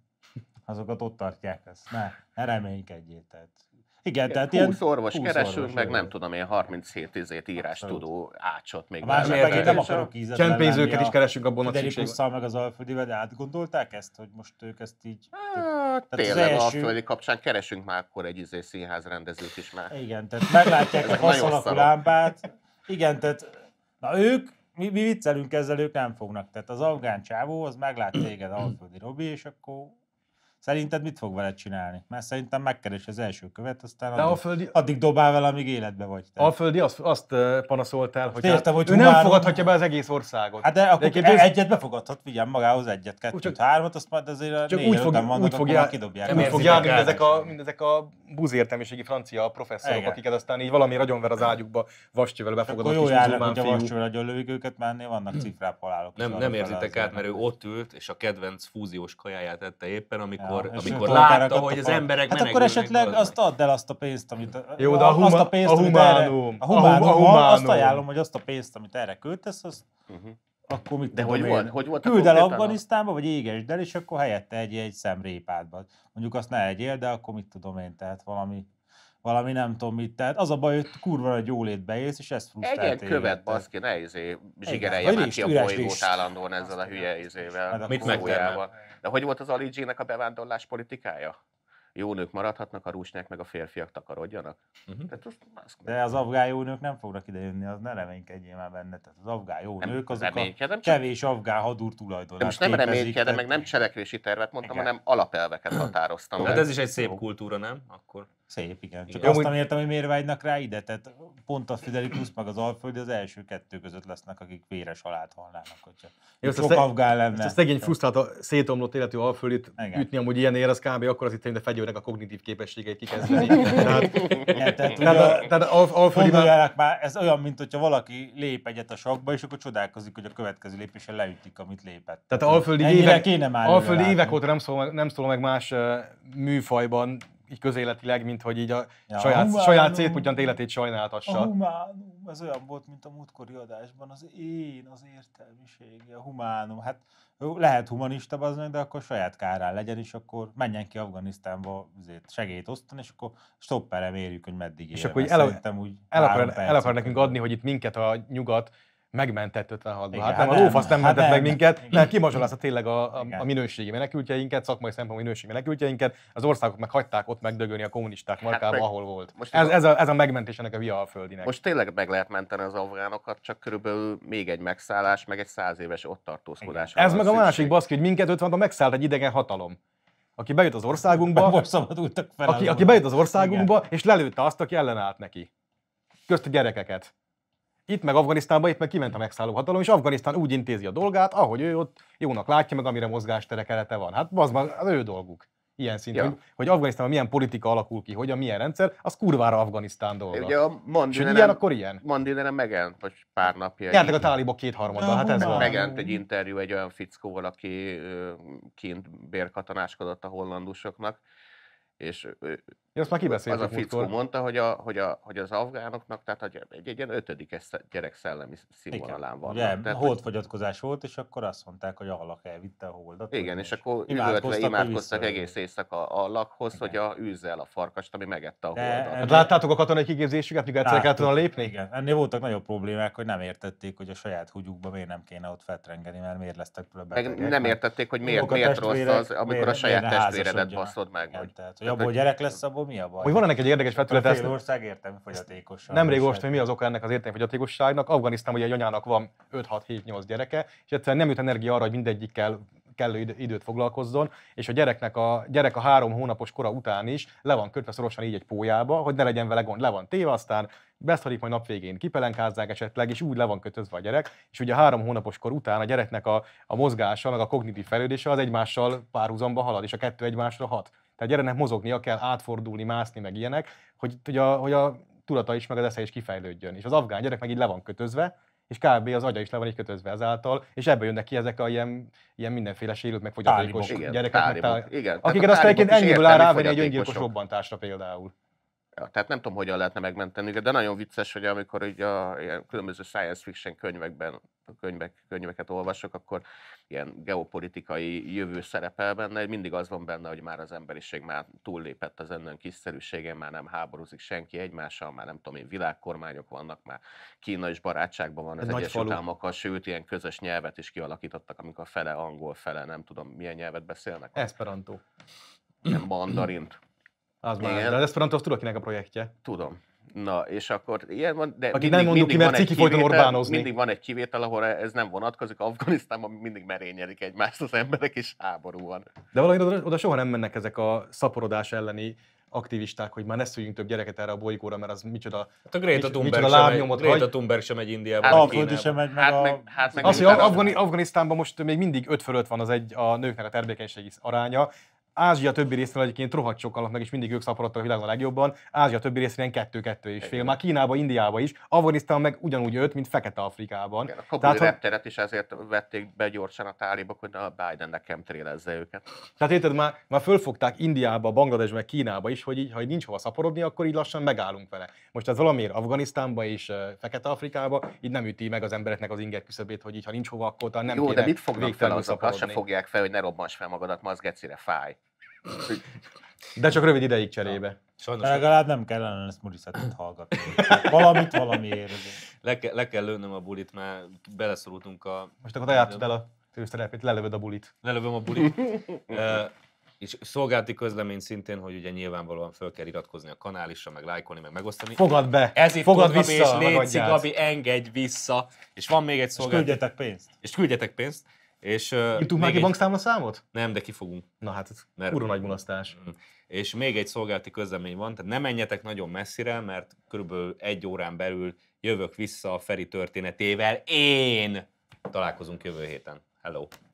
Azokat ott tartják ezt. Ne reménykedjél. Igen, tehát 20 orvos keresünk, meg nem tudom én 37 írástudó ácsot még. A másik meg én nem akarok ízetlen lenni. Csempénzőket is keresünk abban a Fridericusszal meg az Alföldivel, de átgondolták ezt, hogy most ők ezt így... Tényleg Alföldi kapcsán keresünk már akkor egy színház rendezőt is már. Igen, tehát meglátják a faszalakú lámpát. Igen, tehát na ők, mi viccelünk ezzel, ők nem fognak. Tehát az afgán csávó, az meglát téged, Alföldi Robi, és akkor szerinted mit fog veled csinálni? Mert szerintem megkeres az első követ, aztán addig dobál vele, amíg életbe vagy. Alföldi azt panaszoltál, hogy értem, hogy ő nem fogadhatja be az egész ország,ot. Hát de akkor egyet befogadhat, figyelj magához egyet, kettőt, hármat, azt majd azért négy után vannak, akkor már kidobják. Úgy fog járni, mindezek a buzértelmiségi francia professzorok, akiket aztán így valami ragyonver az ágyukba vascsővel befogadott kis muzulmán fiú. Akkor jó vascsővel agyon őket, mert ennél vannak cifrább halálok. Nem érzitek át, mert ő ott ült, és a kedvenc fúziós kajáját ette éppen, amikor látta, hogy az emberek menekülnek. Hát akkor esetleg azt add el azt a pénzt, amit... Jó, de a humánum. Azt ajánlom, hogy azt a pénzt, amit erre költesz, azt... Akkor mit de hogy volt küld el Afganisztánba, vagy égesd el, és akkor helyette egy szemrépádba. Mondjuk azt ne egyél, de akkor mit tudom én, tehát valami nem tudom mit. Tehát az a baj, hogy kurva nagy jólétbe élsz, és ezt frusztrál téged. Egy követ, baszki, ne zsigerelje már ki a bolygót állandóan ezzel a hülye izével. Mit megtenni? De hogy volt az Ali G-nek a bevándorlás politikája? Jó nők maradhatnak, a rusnyák meg a férfiak takarodjanak. De az afgán jó nők nem fognak idejönni, az ne reménykedjél már benne. Tehát az afgán jó nők, azok a kevés afgán hadúr tulajdonát most nem reménykedem, meg nem cselekvési tervet mondtam, hanem alapelveket határoztam. Hát ez is egy szép kultúra, nem? Akkor szép, igen. Csak azt nem értem, hogy miért vágynak rá ide. Tehát pont a Friderikus meg az Alföldi az első kettő között lesznek, akik véres halált halnának, hogyha sok afgán lenne. Ezt a szegény frusztrált, szétomlott életű Alföldit ütni amúgy ilyen ér, az kb. Akkor az itt de fegyőrnek a kognitív képességeit kikezdeni. Gondolják már, ez olyan, mint hogyha valaki lép egyet a sakba, és akkor csodálkozik, hogy a következő lépésen leütik, amit lépett. Tehát Alföldi évek óta nem szól meg más műfajban így közéletileg, mint hogy így a saját szétputyant életét sajnáltassa. A humánum, ez olyan volt, mint a múltkori adásban, az én, az értelmisége, a humánum. Hát lehet humanista de akkor saját kárán legyen, és akkor menjen ki Afganisztánba segélyt osztani, és akkor stopperre mérjük, hogy meddig ér. És akkor el akar nekünk adni, hogy itt minket a nyugat megmentett 56-ban. Hát nem, a lófasz nem mentett meg minket, mert kimazsolázta tényleg a minőségi menekültjeinket, szakmai szempontból minőségi menekültjeinket, az országok meg hagyták ott megdögölni a kommunisták markába, ahol volt. Ez a megmentés ennek a Vialföldinek. Most tényleg meg lehet menteni az afgánokat, csak körülbelül még egy megszállás, meg egy 100 éves ott tartózkodás. Ez meg a másik baszki, hogy minket 50-ban megszállt egy idegen hatalom. Aki bejött az országunkba, aki bejött az országunkba, és lelőtte azt, aki ellenállt neki. Közt a gyerekeket. Itt meg Afganisztánban, itt meg kiment a megszálló hatalom, és Afganisztán úgy intézi a dolgát, ahogy ő ott jónak látja, meg amire mozgástere kelete van. Hát az ő dolguk. Ilyen szinten, hogy Afganisztánban milyen politika alakul ki, hogyan, milyen rendszer, az kurvára Afganisztán dolga. Ugye a Mandineren megjelent, vagy pár napja. Jeltek a tálibok 2/3, hát ez van. Megjelent egy interjú egy olyan fickóval, aki kint bérkatonáskodott a hollandusoknak, és azt már az a fickó mondta, hogy az afgánoknak tehát egy ilyen 5. gyerek szellemi színvonalán van. Ugye, holdfogyatkozás volt, és akkor azt mondták, hogy Allah elvitte a holdat. Igen, és akkor imádkoztak egész éjszaka Allahhoz, hogy űzze el a farkast, ami megette a holdat. Hát láttátok a katonai kiképzésüket, mikor egyszer kellett volna lépni? Igen, ennél voltak nagyobb problémák, hogy nem értették, hogy a saját húgyukba miért nem kéne ott fetrengeni, mert miért lesztek tőle betegek. Nem értették, hogy miért rossz az, amikor a saját testvéredet baszod meg. Tehát, hogy abból gyerek lesz, abból mi a baj? Hogy van ennek egy érdekes vetülete. A félország értelmi fogyatékosság. Nemrég olvastam, hogy mi az oka ennek az értelmi fogyatékosságnak. Afganisztánban ugye egy anyának van 5-6-7-8 gyereke, és egyszerűen nem jut energia arra, hogy mindegyikkel kellő időt foglalkozzon, és a gyerek a 3 hónapos kora után is le van kötve szorosan így egy pólyába, hogy ne legyen vele gond, le van téve, aztán beszarik majd napvégén, kipelenkázzák esetleg, és úgy le van kötözve a gyerek, és ugye 3 hónapos kor után a gyereknek a mozgása, meg a kognitív fejlődése az egymással párhuzamba halad, és a 2 egymásra hat. Tehát gyereknek mozognia kell, átfordulni, mászni, meg ilyenek, hogy a tudata is, meg az esze is kifejlődjön. És az afgán gyerek meg így le van kötözve, és kb. Az agya is le van így kötözve ezáltal, és ebből jönnek ki ezek a ilyen mindenféle sérült, meg fogyatékos gyerekek. Akiket aztán egyébként ennyiből áll rávenni egy öngyilkos robbantásra például. Ja, tehát nem tudom, hogyan lehetne megmenteni, de nagyon vicces, hogy amikor így ilyen különböző science fiction könyveket olvasok, akkor ilyen geopolitikai jövő szerepel benne, mindig az van benne, hogy már az emberiség már túllépett az ennek kiszerűségén, már nem háborúzik senki egymással, már nem tudom én, világkormányok vannak, már Kína is barátságban van az Egyesült Államokkal, sőt ilyen közös nyelvet is kialakítottak, amikor fele angol, fele nem tudom milyen nyelvet beszélnek. Esperanto. Nem mandarint. Az már, de az Esperanto, azt tudod, kinek a projektje? Tudom. Na, és akkor ilyen van, de aki nem mondjuk ki, mert ciki folyton Orbánozni. Mindig van egy kivétel, ahol ez nem vonatkozik. Afganisztánban mindig merényelik egymást az emberek, és háború van. De valahogy oda soha nem mennek ezek a szaporodás elleni aktivisták, hogy már ne szüljünk több gyereket erre a bolygóra, mert az micsoda Greta Thunberg sem megy Indiába. Alföldi sem megy meg az, hogy Afganisztánban most még mindig 5 fölött van a nőknek a termékenységi aránya. Ázsia többi részén egyébként rohadt sokan meg, és mindig ők szaporodtak a világon a legjobban. Ázsia többi részén 2-2,5. Már Kínában, Indiában is. Afganisztán meg ugyanúgy 5, mint Fekete-Afrikában. Igen, a kabuli repteret is ezért vették be gyorsan a tálibok, hogy a Bidennek chemtrailezze őket. Tehát érted, már fölfogták Indiába, Bangladesbe, meg Kínába is, hogy így, ha így nincs hova szaporodni, akkor így lassan megállunk vele. Most ez valamiért Afganisztánba és Fekete-Afrikába így nem üti meg az embereknek az inger küszöbét, hogy így, ha nincs hova, akkor nem jó, kéne. De mit fognak fel azok? Azt se fogják fel, hogy ne robbants fel magadat, ma az gecire fáj. De csak rövid ideig cserébe. Sajnos legalább nem kellene ezt Morissettet hallgatni. Valamiért. Le kell lőnöm a bulit, mert beleszorultunk a... Most akkor te játszod el a főszerepét, lelövöd a bulit. Lelövöm a bulit. És szolgálati közlemény szintén, hogy ugye nyilvánvalóan föl kell iratkozni a kanálisra, meg lájkolni, meg megosztani. Fogad be! Ez itt fogad vissza, és létszik, Gabi, engedj vissza. És van még egy szolgálati... És küldjetek pénzt. Írtunk már ki bankszámlaszámot? Nem, de kifogunk. Na hát ez kurva nagy mulasztás. És még egy szolgálati közlemény van, tehát ne menjetek nagyon messzire, mert körülbelül 1 órán belül jövök vissza a Feri történetével. Találkozunk jövő héten. Hello!